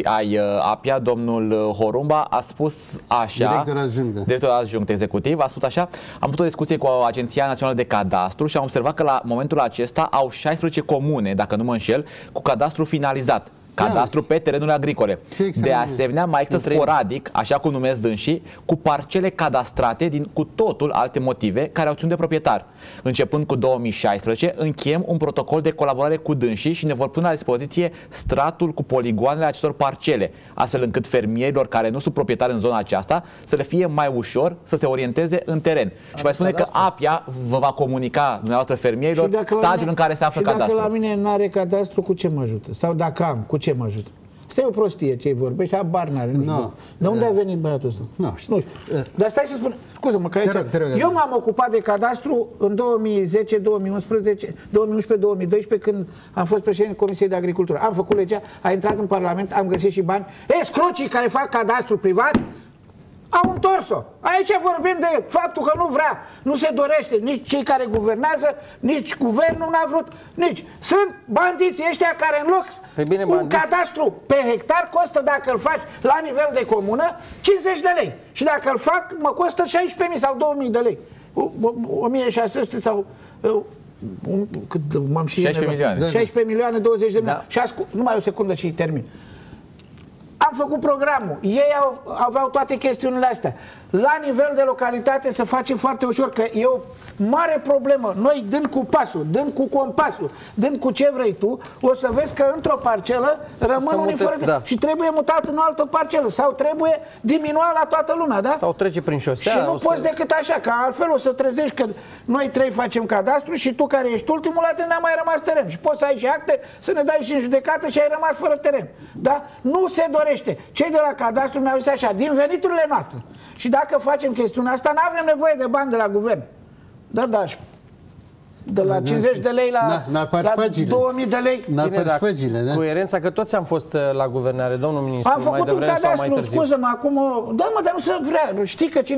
ai APIA, domnul Horumba, a spus așa, director adjunct executiv, a spus așa: am avut o discuție cu Agenția Națională de Cadastru și am observat că la momentul acesta au 16 comune, dacă nu mă înșel, cu cadastru finalizat. Cadastru pe terenuri agricole. De asemenea, mai există sporadic, așa cum numesc dânsii, cu parcele cadastrate din cu totul alte motive care au ținut de proprietar. Începând cu 2016, încheiem un protocol de colaborare cu dânsii și ne vor pune la dispoziție stratul cu poligoanele acestor parcele, astfel încât fermierilor care nu sunt proprietari în zona aceasta să le fie mai ușor să se orienteze în teren. Și mai spune că APIA vă va comunica dumneavoastră fermierilor stadiul în care se află cadastru. Dacă la mine nu are cadastru, cu ce mă ajută? Sau dacă am, cu ce mă ajută? Asta e o prostie ce-i vorbești, habar n-are. De unde a venit băiatul ăsta? Nu știu. Dar stai să spun, scuză-mă, că eu m-am ocupat de cadastru în 2010, 2011, 2011-2012, când am fost președinte Comisiei de Agricultură. Am făcut legea, a intrat în Parlament, am găsit și bani. Scrocii care fac cadastru privat au întors-o. Aici vorbim de faptul că nu vrea, nu se dorește nici cei care guvernează, nici guvernul n-a vrut, nici. Sunt bandiții ăștia care în loc un cadastru pe hectar costă, dacă îl faci la nivel de comună, 50 de lei. Și dacă îl fac, mă costă 16.000 sau 2.000 de lei. 1.600 sau... m-am și 16 milioane. 16 milioane, 20 de milioane. Și numai o secundă și termin. Am făcut programul. Ei aveau toate chestiunile astea. La nivel de localitate se face foarte ușor, că e o mare problemă. Noi, dând cu pasul, dând cu compasul, dând cu ce vrei tu, o să vezi că într-o parcelă rămân unii fără și trebuie mutat în o altă parcelă sau trebuie diminuat la toată lumea, da? Sau trece prin șosea. Și nu poți decât așa, că altfel o să trezești că noi trei facem cadastru și tu, care ești ultimul, la tine n-a mai rămas teren. Și poți să ai și acte, să ne dai și în judecată și ai rămas fără teren. Da? Nu se dorește. Cei de la cadastru mi-au zis așa: din veniturile noastre. Și dacă facem chestiunea asta, nu avem nevoie de bani de la guvern. Da. De la 50 de lei la 2000 de lei. Coerența, că toți am fost la guvernare, domnul ministru. Am făcut un cadastru, scuză-mă, acum... Da, mă, dar nu se vrea. Știi că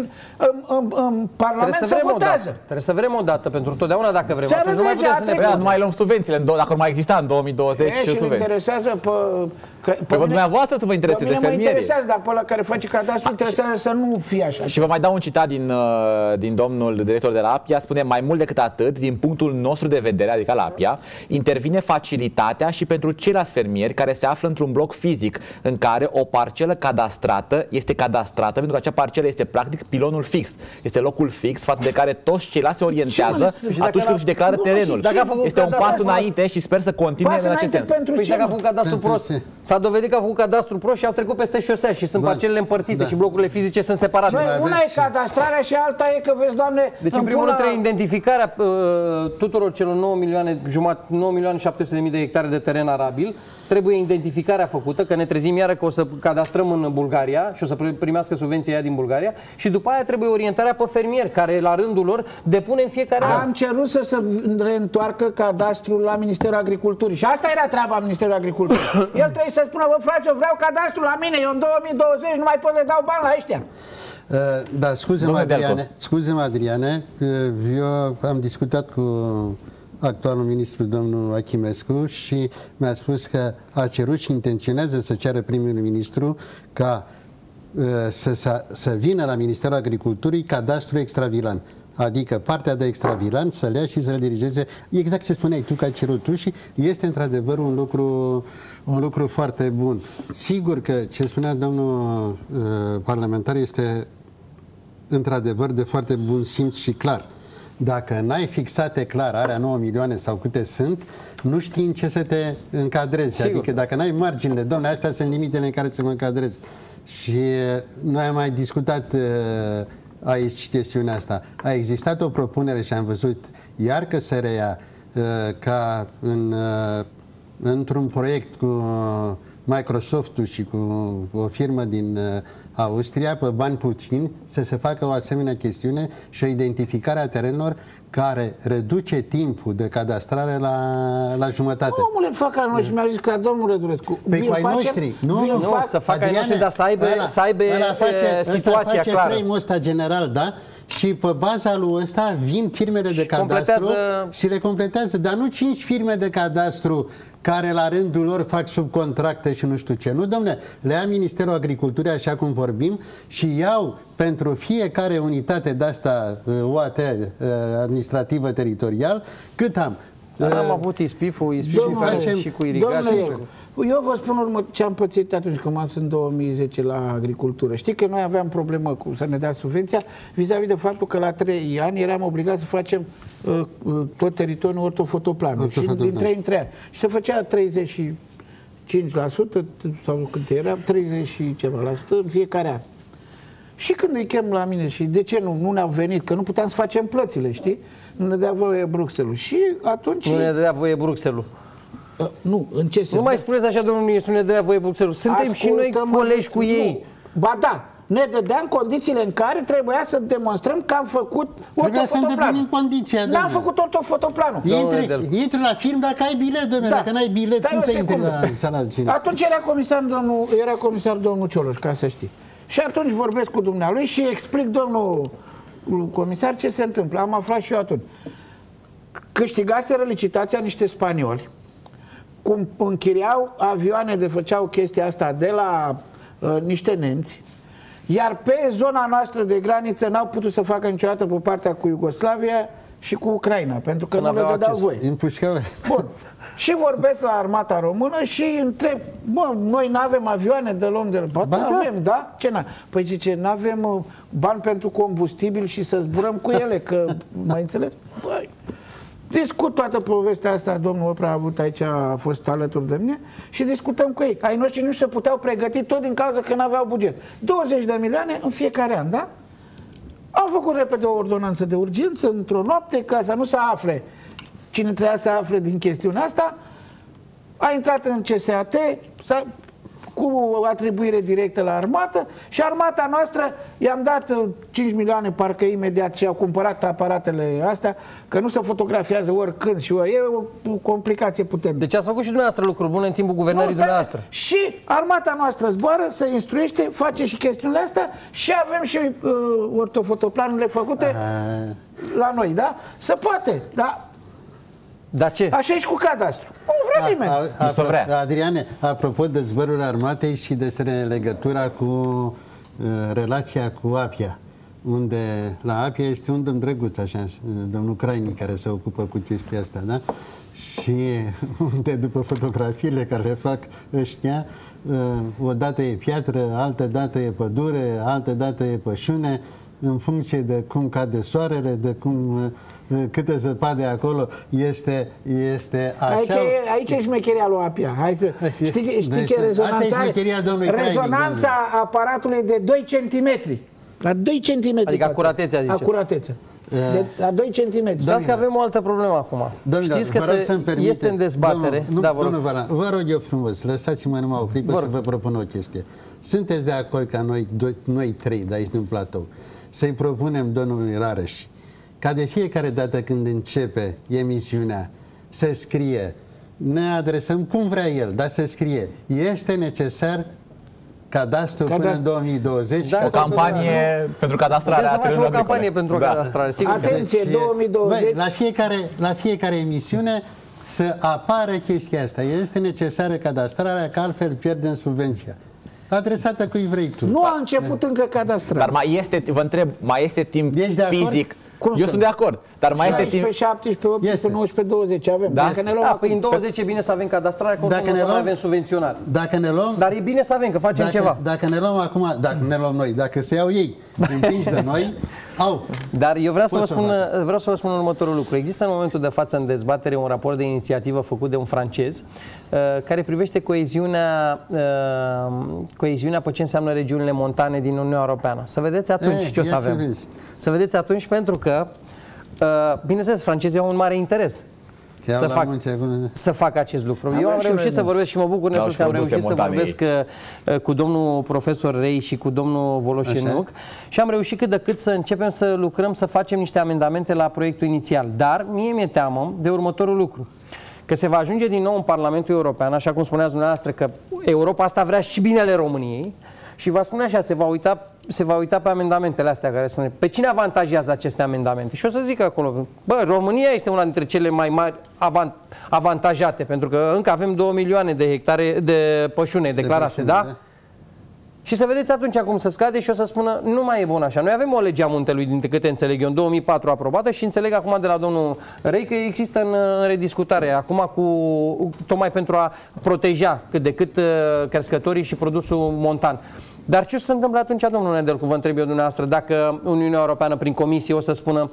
în Parlament se votează. Trebuie să vrem o dată pentru totdeauna, dacă vrem. Nu mai luăm subvențiile, dacă nu mai exista în 2020 și subvenții. Interesează pe dumneavoastră să vă intereseze fermierii. Mă interesează, dar pe ăla care face cadastru interesează să nu fie așa. Și vă mai dau un citat din domnul director de la APIA. Spune: mai mult decât atât, din punctul nostru de vedere, adică la APIA, intervine facilitatea și pentru ceilalți fermieri care se află într-un bloc fizic în care o parcelă cadastrată este cadastrată, pentru că acea parcelă este practic pilonul fix. Este locul fix față de care toți ceilalți se orientează atunci când își declară terenul. Este un pas înainte și sper să continue în acest sens. Păi dacă a făcut cadastru prost, s-a dovedit că a făcut cadastru prost și au trecut peste șosea și sunt parcelele împărțite și blocurile fizice sunt separate. Una e cadastrarea și alta e că, vezi, Doamne... Deci în primul rând trebuie identificarea tuturor celor 9.700.000 de hectare de teren arabil. Trebuie identificarea făcută, că ne trezim iară că o să cadastrăm în Bulgaria și o să primească subvenția aia din Bulgaria, și după aia trebuie orientarea pe fermieri, care la rândul lor depune în fiecare an. Am cerut să se reîntoarcă cadastrul la Ministerul Agriculturii și asta era treaba Ministerului Agriculturii. El trebuie să spună: bă, frate, eu vreau cadastru la mine, eu în 2020 nu mai pot să dau bani la ăștia. Da, scuze-mă, Adriane, eu am discutat cu actualul ministru, domnul Achimescu, și mi-a spus că a cerut și intenționează să ceară primul ministru ca să vină la Ministerul Agriculturii cadastru extravilan. Adică partea de extravilan să le ia și să le dirigeze, exact ce spuneai tu că ai cerut tu, și este într-adevăr un lucru foarte bun. Sigur că ce spunea domnul parlamentar este într-adevăr de foarte bun simț și clar. Dacă n-ai fixate clar, area 9 milioane sau câte sunt, nu știi în ce să te încadrezi. Sigur. Adică dacă n-ai marginile, dom'le, astea sunt limitele în care să mă încadrez. Și noi am mai discutat aici chestiunea asta. A existat o propunere și am văzut iar că se reia ca într-un proiect cu Microsoft-ul și cu o firmă din Austria, pe bani puțini, să se facă o asemenea chestiune și o identificare a terenilor care reduce timpul de cadastrare la jumătate. Omule, fac al noi și mi-a zis că domnul Rădurescu, păi cu ai noștri, nu să facă ai noștri, dar să aibă situația clară. Face frame-ul ăsta general, da? Și pe baza lui ăsta vin firmele de cadastru și le completează. Dar nu 5 firme de cadastru care la rândul lor fac subcontracte și nu știu ce. Nu, domne, le ia Ministerul Agriculturii, așa cum vorbim, și iau pentru fiecare unitate de asta UAT, administrativă teritorial, cât am. Dar am avut ISPIF-ul și cu irigație. Eu vă spun ce am pățit atunci când m-am dus în 2010 la agricultură. Știi că noi aveam problemă cu să ne dea subvenția vis-a-vis de faptul că la 3 ani eram obligați să facem tot teritoriul ortofotoplanul. Și din 3 în 3 ani. Și se făcea 35% sau cât era, 30 și ceva la sută în fiecare an. Și când îi chem la mine și de ce nu ne-au venit, că nu puteam să facem plățile, știi? Nu ne dea voie Bruxelles. Și atunci... Nu ne dea voie Bruxelles. Nu, în ce sens? Nu mai spuneți așa, domnul ministru, ne dea voie Bruxelles. Suntem și noi colegi cu ei. Ba da, ne dădeam condițiile în care trebuia să demonstrăm că am făcut ortofotoplanul. N-am făcut ortofotoplanul. Intri la film dacă ai bilet, domnule, dacă n-ai bilet, cum să intri la sala de cinema? Atunci era comisar domnul Cioloș, ca să știi. Și atunci vorbesc cu dumnealui și explic domnul comisar ce se întâmplă. Am aflat și eu atunci. Câștigaseră licitația niște spanioli, cum închiriau avioane făceau chestia asta de la niște nemți, iar pe zona noastră de graniță n-au putut să facă niciodată pe partea cu Iugoslavia și cu Ucraina, pentru că nu le dădeau voie. Bun. Și vorbesc la armata română și întreb, bă, noi n-avem avioane de luăm de la... Ba, avem, da? Ce n-avem? Păi zice, n-avem bani pentru combustibil și să zburăm cu ele, că, mai înțeles? Băi, discut toată povestea asta, domnul Oprea a avut aici, a fost alături de mine și discutăm cu ei. Ai noștri nu se puteau pregăti tot din cauza că n-aveau buget. 20 de milioane în fiecare an, da? Au făcut repede o ordonanță de urgență într-o noapte ca să nu se afle cine trebuia să afle din chestiunea asta. A intrat în CSAT cu atribuire directă la armată și armata noastră i-am dat 5 milioane parcă imediat și au cumpărat aparatele astea, că nu se fotografiază oricând și ori. E o complicație puternică. Deci ați făcut și dumneavoastră lucruri bune în timpul guvernării dumneavoastră. Și armata noastră zboară, se instruiește, face și chestiunile astea și avem și ortofotoplanurile făcute la noi, da? Se poate, da? Da ce? Așa e și cu cadastru. Nu vrea nimeni. Adriane, apropo de zbărul armatei și despre legătura cu relația cu Apia, unde la Apia este un domn drăguț, așa, domnul Crainic, care se ocupă cu chestia asta, da? Și unde după fotografiile care le fac ăștia, o dată e piatră, altă dată e pădure, altă dată e pășune, în funcție de cum cade soarele, de cum câtă zăpadă acolo, este așa. Aici e șmecheria lui Apia. Hai să știi ce rezonanța e? Rezonanța aparatului de 2 cm. La 2 cm. Adică acuratețea, ziceți. Acuratețea. La 2 cm. Știți că avem o altă problemă acum. Știți că este în dezbatere. Domnul Varan, vă rog eu frumos, lăsați-mă numai o clipă să vă propun o chestie. Sunteți de acord ca noi trei de aici din platou să-i propunem domnului Rareș ca de fiecare dată când începe emisiunea să scrie, ne adresăm cum vrea el, dar să scrie, este necesar cadastru până în 2020. Da, o campanie pentru cadastrare. Să facem o campanie pentru cadastrare. Atenție, 2020. La fiecare emisiune să apară chestia asta. Este necesară cadastrarea, că altfel pierdem subvenția. Adresată cui vrei tu. Nu a început încă cadastrarea. Dar mai este, vă întreb, mai este timp fizic? Eu sunt de acord, dar mai este timp... 17, 18, 19, 20 avem. Da, dacă ne luăm păi în 20 e bine să avem cadastrarea, că oricum nu avem subvenționare. Dacă ne luăm... Dar e bine să avem, că facem ceva. Dacă ne luăm acum, dacă ne luăm noi, dacă se iau ei, împinși de noi, au. Dar eu vreau să vă spun următorul lucru. Există în momentul de față în dezbatere un raport de inițiativă făcut de un francez care privește coeziunea pe ce înseamnă regiunile montane din Uniunea Europeană. Să vedeți atunci ce o să avem. Să vedeți atunci, pentru că bineînțeles, francezii au un mare interes să facă acest lucru. Eu am reușit să vorbesc și mă bucur că am reușit să vorbesc cu domnul profesor Rei și cu domnul Voloșenuc și am reușit cât de cât să începem să lucrăm, să facem niște amendamente la proiectul inițial. Dar mie mi-e teamă de următorul lucru. Că se va ajunge din nou în Parlamentul European, așa cum spuneați dumneavoastră, că Europa asta vrea și binele României, și va spune așa, se va uita pe amendamentele astea care spune, pe cine avantajează aceste amendamente? Și o să zic acolo, bă, România este una dintre cele mai mari avantajate, pentru că încă avem 2 milioane de hectare de pășune declarate, da? Și să vedeți atunci cum să scade și o să spună, nu mai e bun așa. Noi avem o lege a muntelui, din câte înțeleg eu, în 2004 aprobată și înțeleg acum de la domnul Rei că există în rediscutare, acum tocmai pentru a proteja cât de cât crescătorii și produsul montan. Dar ce se întâmplă atunci, domnul Nedelcu, vă întreb eu dumneavoastră, dacă Uniunea Europeană prin Comisie o să spună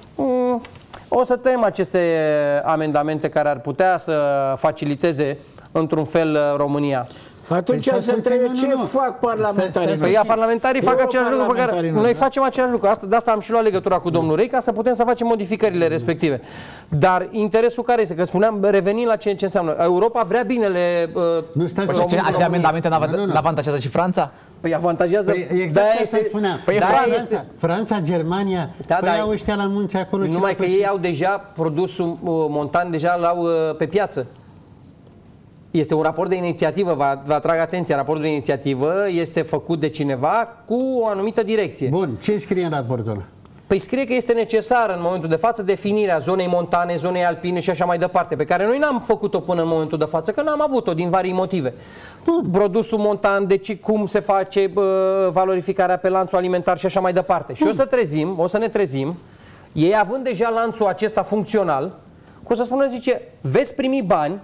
o să tăiem aceste amendamente care ar putea să faciliteze într-un fel România? Atunci se întrebe ce fac parlamentarii. Păi parlamentarii fac același lucru pe care noi facem același lucru. De asta am și luat legătura cu domnul Rei, ca să putem să facem modificările respective. Dar interesul care este? Că spuneam, revenind la ce înseamnă. Europa vrea binele. Acele amendamente n-avantajează și Franța? Păi avantajează. Exact asta spuneam. Franța, Germania, păi au ăștia la munți acolo. Numai că ei au deja produsul montan, deja l-au pe piață. Este un raport de inițiativă, vă atrag atenția, raportul de inițiativă este făcut de cineva cu o anumită direcție. Bun, ce scrie în raportul? Păi scrie că este necesară în momentul de față definirea zonei montane, zonei alpine și așa mai departe, pe care noi n-am făcut-o până în momentul de față, că n-am avut-o din varii motive. Produsul montan, deci cum se face valorificarea pe lanțul alimentar și așa mai departe. Și o să ne trezim, ei având deja lanțul acesta funcțional, o să spună, zice, veți primi bani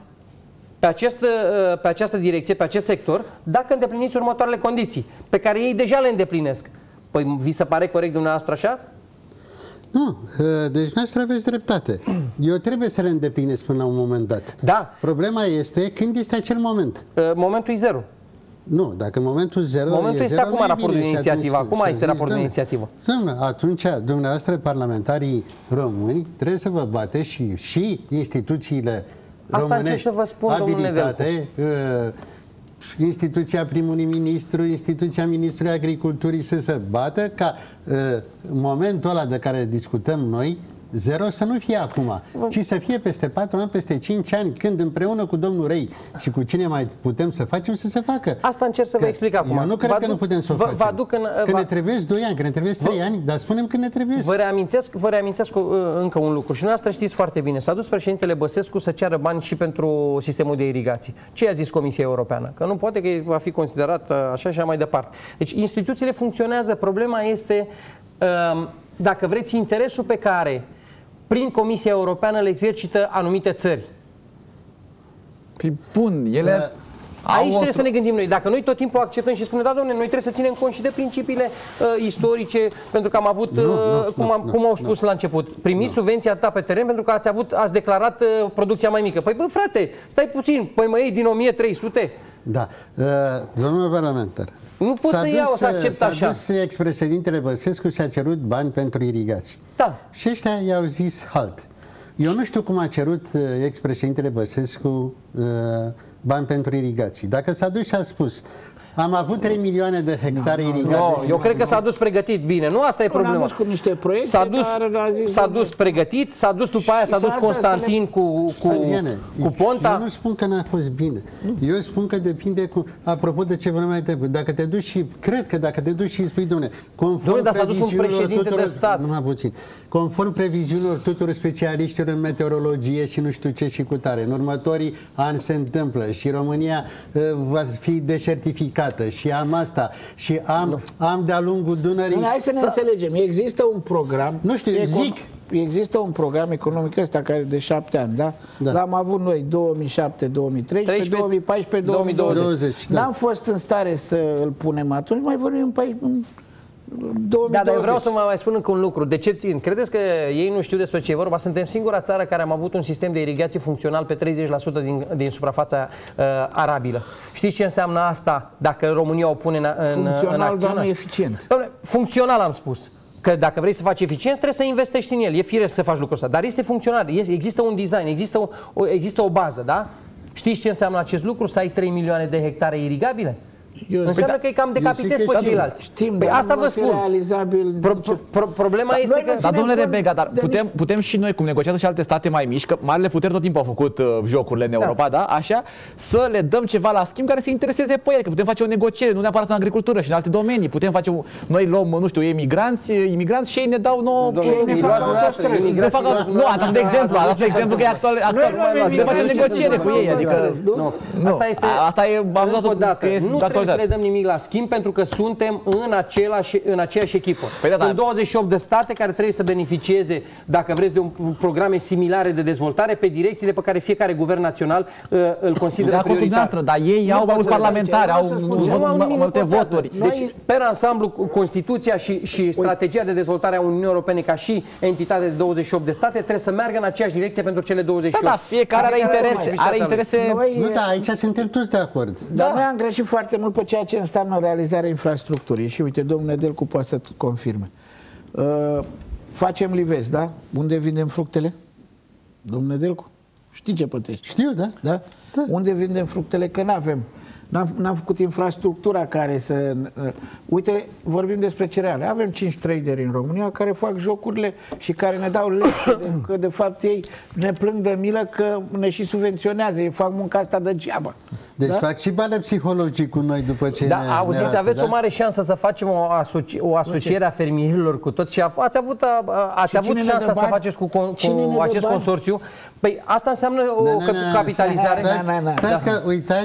pe această direcție, pe acest sector, dacă îndepliniți următoarele condiții, pe care ei deja le îndeplinesc. Păi vi se pare corect dumneavoastră așa? Nu, deci dumneavoastră aveți dreptate. Eu trebuie să le îndeplinesc până la un moment dat. Da. Problema este când este acel moment. Momentul e zero. Nu, dacă momentul zero momentul este zero, acum raportul de inițiativă. Acum este raportul de inițiativă. Atunci, dumneavoastră, parlamentarii români, trebuie să vă bateți și instituțiile românești să vă spun, abilitate, instituția primului ministru, instituția ministrului agriculturii să se bată ca momentul ăla de care discutăm noi, zero, să nu fie acum, ci să fie peste 4 ani, peste 5 ani, când împreună cu domnul Rei și cu cine mai putem să facem, să se facă. Asta încerc să vă explic acum. Eu nu cred că nu putem să o facem. Că ne trebuie 2 ani, că ne trebuie 3 ani, dar spunem că ne trebuie. Vă reamintesc încă un lucru și noastră știți foarte bine. S-a dus președintele Băsescu să ceară bani și pentru sistemul de irigații. Ce a zis Comisia Europeană? Că nu poate, că va fi considerat așa și mai departe. Deci instituțiile funcționează. Problema este, dacă vreți, interesul pe care prin Comisia Europeană le exercită anumite țări. Păi bun, ele... Aici trebuie să ne gândim noi. Dacă noi tot timpul acceptăm și spunem, da, domnule, noi trebuie să ținem cont și de principiile istorice, pentru că am avut, cum au spus la început, primiți subvenția ta pe teren pentru că ați declarat producția mai mică. Păi, bă, frate, stai puțin, păi mă iei din 1300? Da. Domnul parlamentar, nu pot să iau, să accept așa. S-a dus ex-președintele Băsescu și a cerut bani pentru irigații. Da. Și ăștia i-au zis halt. Eu nu știu cum a cerut ex-președintele Băsescu bani pentru irigații. Dacă s-a dus și a spus, am avut 3 milioane de hectare irigate. No, eu cred că s-a dus pregătit bine. Nu asta e problema. Cu niște proiecte, s-a dus pregătit, s-a dus după aia, s-a dus Constantin cu Ponta. Eu nu spun că n-a fost bine. Eu spun că depinde apropo de ce vă mai trebuie. Dacă te duci și, cred că dacă te duci și spui, dom'le, conform previziunilor conform previziunilor tuturor specialiștilor în meteorologie și nu știu ce și cu tare, în următorii ani se întâmplă și România va fi deșertificată și am asta și am de-a lungul Dunării. Hai să ne înțelegem. Există un program. Nu știu, zic. Există un program economic ăsta care de 7 ani, da? L-am avut noi 2007-2013, 2014-2020. N-am fost în stare să îl punem atunci, mai vorbim în 2020. Da, dar eu vreau să vă mai spun încă un lucru. De ce țin? Credeți că ei nu știu despre ce e vorba? Suntem singura țară care am avut un sistem de irigație funcțional pe 30% din suprafața arabilă. Știți ce înseamnă asta dacă România o pune în acțiune? Dar nu eficient. Funcțional am spus. Că dacă vrei să faci eficient, trebuie să investești în el. E firesc să faci lucrul ăsta. Dar este funcțional. Există un design, există o bază, da? Știți ce înseamnă acest lucru? Să ai 3 milioane de hectare irigabile? Înseamnă că îi cam decapitezi pe ceilalți. Știm, păi asta vă spun. Problema este că... Dar domnule Rebega, dar putem și noi, cum negociază și alte state mai mici, că marile puteri tot timpul au făcut jocurile în Europa, da? Așa, să le dăm ceva la schimb care să intereseze pe ele, că putem face o negociere, nu neapărat în agricultură și în alte domenii. Putem face, noi luăm, nu știu, imigranți și ei ne dau nouă... Nu, de exemplu că e actual, să facem negociere cu ei, adică... Asta e, am dat că nu trebuie să le dăm nimic la schimb pentru că suntem în aceeași echipă. Sunt 28 de state care trebuie să beneficieze, dacă vreți, de programe similare de dezvoltare pe direcțiile pe care fiecare guvern național îl consideră prioritar. Dar ei au mulți parlamentari, au multe voturi. Deci, pe ansamblu, Constituția și strategia de dezvoltare a Uniunii Europene ca și entitate de 28 de state trebuie să meargă în aceeași direcție pentru cele 28. Da, fiecare are interese. Nu, da, aici suntem toți de acord. Dar noi am greșit foarte mult pe ceea ce înseamnă realizarea infrastructurii. Și uite, domnul Nedelcu poate să confirme. Facem livezi, da? Unde vindem fructele? Domnul Nedelcu? Știi ce plătești? Știu, da. Da? Unde vindem fructele? Că n-avem. N-am făcut infrastructura care să... Uite, vorbim despre cereale. Avem 5 traderi în România care fac jocurile și care ne dau lecții, că de fapt ei ne plâng de milă că ne și subvenționează, ei fac munca asta degeaba. Deci fac și bani psihologii cu noi după ce auziți, aveți o mare șansă să facem o asociere a fermierilor cu toți și ați avut șansa să faceți cu acest consorțiu. Păi asta înseamnă o capitalizare. Stați că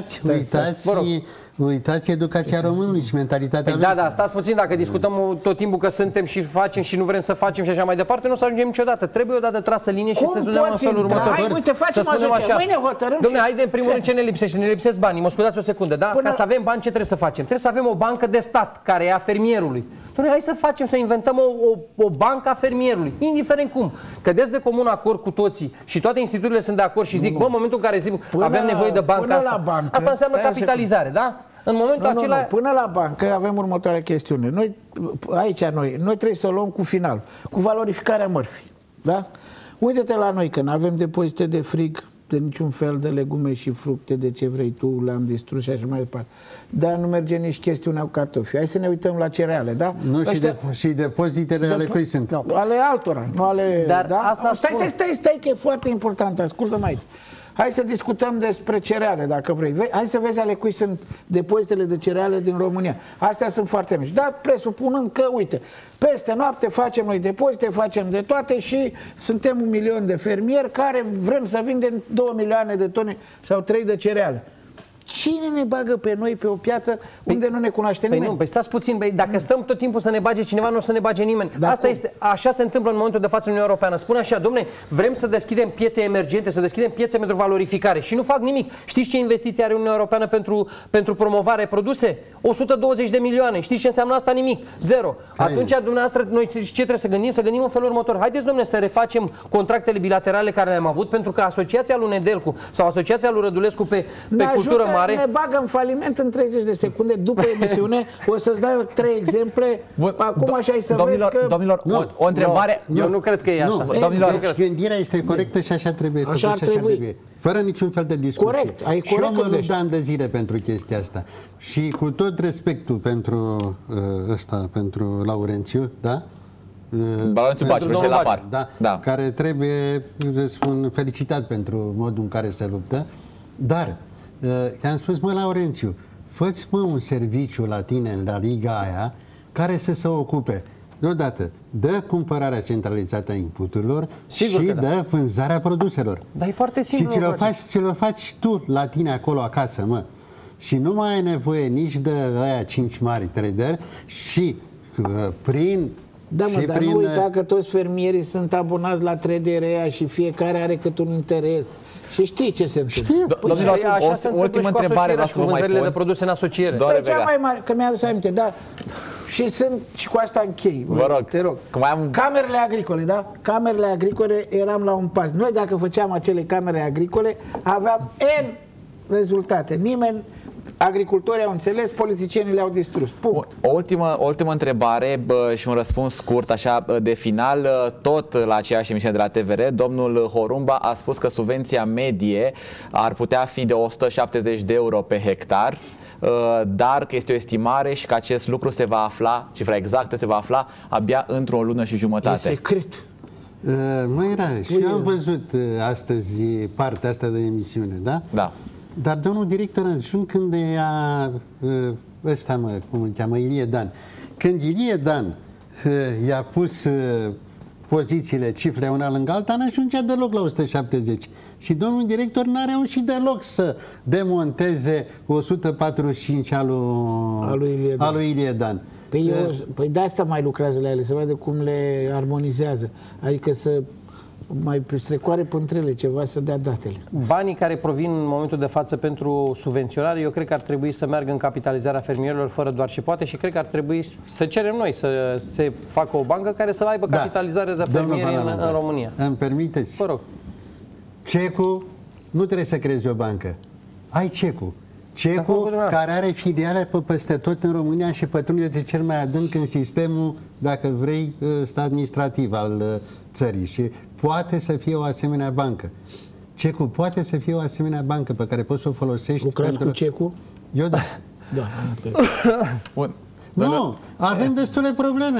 uitați educația românului și mentalitatea lui. Da, stați puțin, dacă discutăm tot timpul că suntem și facem și nu vrem să facem și așa mai departe, nu o să ajungem niciodată. Trebuie odată trasă linie și să spunem în felul următor. Uite, facem așa. Mâine hotărâm. Dom'le, haide în primul rând ce ne lipsește. Ne lipsesc banii. Mă scuzați o secundă, da? Ca să avem bani, ce trebuie să facem? Trebuie să avem o bancă de stat care e a fermierului. Dom'le, hai să facem, să inventăm o bancă a fermierului, indiferent cum. Cădeți de comun acord cu toții și toate instituțiile sunt de acord și zic, bă, în momentul în care zic avem nevoie de banca asta, asta înseamnă capitalizare, da? În momentul acela... Până la bancă avem următoarea chestiune. Noi trebuie să o luăm cu final, cu valorificarea mărfii. Da? Uite-te la noi, că nu avem depozite de frig, de niciun fel de legume și fructe, de ce vrei tu, le-am distrus și așa mai departe. Dar nu merge nici chestiunea cu cartofi. Hai să ne uităm la cereale, da? Nu, și depozitele ale cui sunt? Ale altora, nu ale... Dar da? asta stai, că e foarte important, ascultă-mă aici. Hai să discutăm despre cereale, dacă vrei. Hai să vezi ale cui sunt depozitele de cereale din România. Astea sunt foarte mici. Dar presupunând că, uite, peste noapte facem noi depozite, facem de toate și suntem 1 milion de fermieri care vrem să vindem 2 milioane de tone sau 3 de cereale. Cine ne bagă pe noi pe o piață unde nu ne cunoaște nimeni? Păi stați puțin, dacă stăm tot timpul să ne bage cineva, nu o să ne bage nimeni. Așa se întâmplă în momentul de față în Uniunea Europeană. Spune așa, dom'le, vrem să deschidem piețe emergente, să deschidem piețe pentru valorificare și nu fac nimic. Știți ce investiții are Uniunea Europeană pentru promovare produse? 120 de milioane. Știți ce înseamnă asta? Nimic. Zero. Atunci, dumneavoastră, noi ce trebuie să gândim? Să gândim în felul următor. Haideți, dom'le, să refacem contractele bilaterale care le-am avut, pentru că asociația lui Nedelcu sau asociația lui Rădulescu pe cultură mare... Ne bagă în faliment în 30 de secunde după emisiune. O să-ți dau 3 exemple. Acum așa ai să vezi că... Domnilor, o întrebare... Eu nu cred că e așa. Deci gândirea este corectă și așa trebuie făcut și așa trebuie. Fără niciun fel de discuție. Corect, ai și eu mă lupt gândești. de ani de zile pentru chestia asta. Și cu tot respectul pentru pentru Laurențiu, da? Laurențiu Baciu, la par. Da, care trebuie, să spun, felicitat pentru modul în care se luptă. Dar i-am spus, mă, Laurențiu, fă-ți, mă, un serviciu la tine, la liga aia, care să se ocupe deodată de cumpărarea centralizată a inputurilor și de vânzarea produselor. Dar e foarte simplu. Și ți-l faci tu la tine acolo acasă, mă. Și nu mai ai nevoie nici de aia 5 mari trader și prin... Da, mă, dar nu uita că toți fermierii sunt abonați la traderea și fiecare are cât un interes. Și știi ce se întâmplă. Domnilor, o ultimă întrebare vreau să vă mai pun. De produse în asociere. Cea mai mare, că mi-a adus aminte, da. Și cu asta închei. Vă rog. Te rog. Camerele agricole, da? Camerele agricole eram la un pas. Noi dacă făceam acele camere agricole, aveam N rezultate. Nimeni... Agricultorii au înțeles, politicienii le-au distrus. O ultimă întrebare și un răspuns scurt așa de final. Tot la aceeași emisiune de la TVR, domnul Horumba a spus că subvenția medie ar putea fi de 170 de euro pe hectar dar că este o estimare și că acest lucru se va afla, cifra exactă se va afla abia într-o lună și jumătate. E secret. Măi, și eu am văzut astăzi partea asta de emisiune, da? Da. Dar domnul director adjunct, când ăsta, cum îl cheamă, Ilie Dan, când Ilie Dan i-a pus pozițiile, cifrele una lângă alta, n-ajungea deloc la 170. Și domnul director n-a reușit deloc să demonteze 145 al lui Ilie Dan. Păi de asta mai lucrează la ele, să vadă cum le armonizează. Adică să mai strecoare pe între ele ceva, să dea datele. Banii care provin în momentul de față pentru subvenționare, eu cred că ar trebui să meargă în capitalizarea fermierilor fără doar și poate, și cred că ar trebui să cerem noi să se facă o bancă care să aibă capitalizare de fermieri în România. Îmi permiteți? Vă rog. CECU, nu trebuie să creezi o bancă. Ai CECU. CECU, care are filiale pe peste tot în România și pătrunde cel mai adânc în sistemul, dacă vrei, administrativ al țării. Și poate să fie o asemenea bancă. CECU poate să fie o asemenea bancă pe care poți să o folosești. Lucrați cu CECU? Eu da. Da. Bun. Nu, avem destule probleme.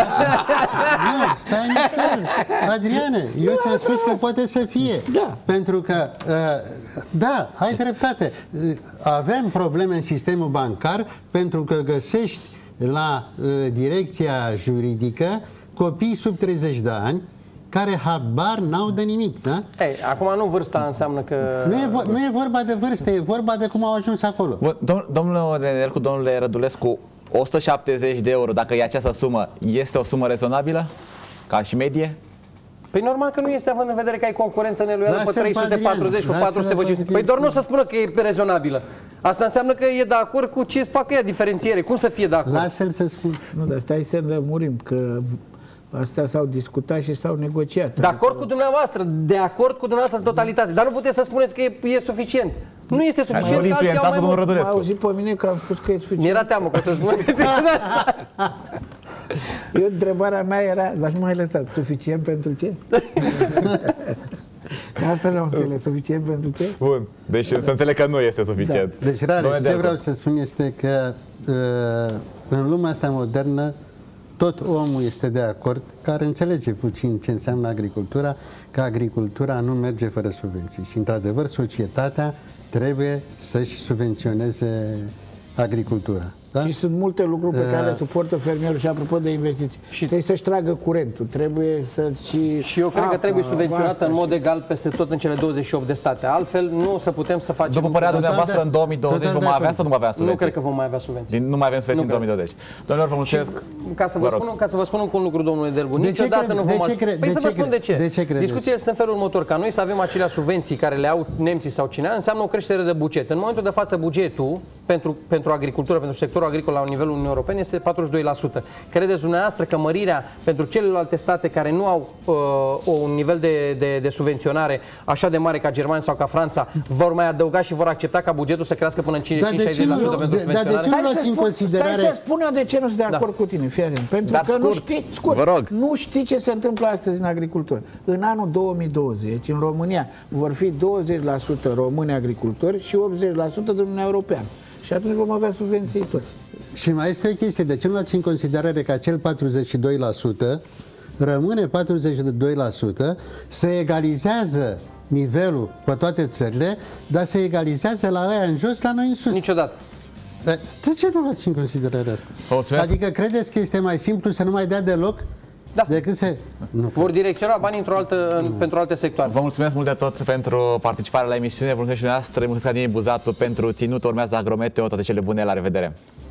Nu, stai inițial. Adriane, eu ți-am spus că poate să fie. Da. Pentru că, da, ai dreptate. Avem probleme în sistemul bancar pentru că găsești la direcția juridică copii sub 30 de ani care habar n-au de nimic, da? Ei, acum nu vârsta înseamnă că... Nu e vorba de vârstă, e vorba de cum au ajuns acolo. Domnule Nenelcu, domnule Rădulescu, 170 de euro, dacă e această sumă, este o sumă rezonabilă? Ca și medie? Păi normal că nu este, având în vedere că ai concurență neloială pe 340, pe 450. Păi doar nu să spună că e rezonabilă. Asta înseamnă că e de acord cu ce facă ea diferențiere. Cum să fie de acord? Lasă-l să spun. Nu, dar stai să lămurim că astea s-au discutat și s-au negociat. De acord cu dumneavoastră, de acord cu dumneavoastră în totalitate. Dar nu puteți să spuneți că e suficient. Nu este suficient, că alții au mai mult. M-a auzit pe mine că am spus că e suficient. Mi-era teamă ca să spuneți. Eu, întrebarea mea era, dar nu mai lăsat, suficient pentru ce? Asta nu am înțeles, suficient pentru ce? Bun, deci să înțeleg că nu este suficient. Da. Deci, Rareș, ce vreau să spun este că în lumea asta modernă tot omul este de acord, care înțelege puțin ce înseamnă agricultura, că agricultura nu merge fără subvenții. Și, într-adevăr, societatea trebuie să-și subvenționeze agricultura. Da? Și sunt multe lucruri pe care le suportă fermierul și apropo de investiții. Și trebuie să-și tragă curentul, trebuie să-și... Și eu cred că trebuie subvenționată în mod egal peste tot în cele 28 de state. Altfel nu o să putem să facem... După părerea dumneavoastră, în 2020 vom mai avea sau nu mai avea subvenții? Nu cred că vom mai avea subvenții. Nu mai avem subvenții în 2020. Domnilor, vă mulțumesc. Ca să vă spun un lucru, domnule Delbu, niciodată nu vom... Păi să vă spun de ce. Discuțiile sunt în felul următor. Ca noi să avem acelea subvenții care le au nemții sau cine, înseamnă o creștere de buget. În momentul de față, bugetul pentru agricultură, pentru sectorul agricol la nivelul Uniunii Europene este 42%. Credeți dumneavoastră că mărirea pentru celelalte state care nu au un nivel de subvenționare așa de mare ca Germania sau ca Franța vor mai adăuga și vor accepta ca bugetul să crească până în 5-60% pentru subvenționare? Dar de ce nu luați în considerare... Stai să spun eu de ce nu sunt de acord cu tine, fii atent. Pentru că nu știi ce se întâmplă astăzi în agricultură. În anul 2020, în România, vor fi 20% români agricultori și 80% din Uniunea Europeană. Și atunci vom avea subvenții toți. Și mai este o chestie, de ce nu luați în considerare că acel 42% rămâne 42%, se egalizează nivelul pe toate țările, dar se egalizează la aia în jos, la noi în sus. Niciodată. De ce nu luați în considerare asta? Adică credeți că este mai simplu să nu mai dea deloc? Da. Decât să... Vor direcționa banii pentru alte sectoare. Vă mulțumesc mult de tot pentru participarea la emisiune. Vă mulțumesc și dumneavoastră, mulțumesc Adine Buzatu pentru ținut. Urmează Agrometeo. Toate cele bune, la revedere!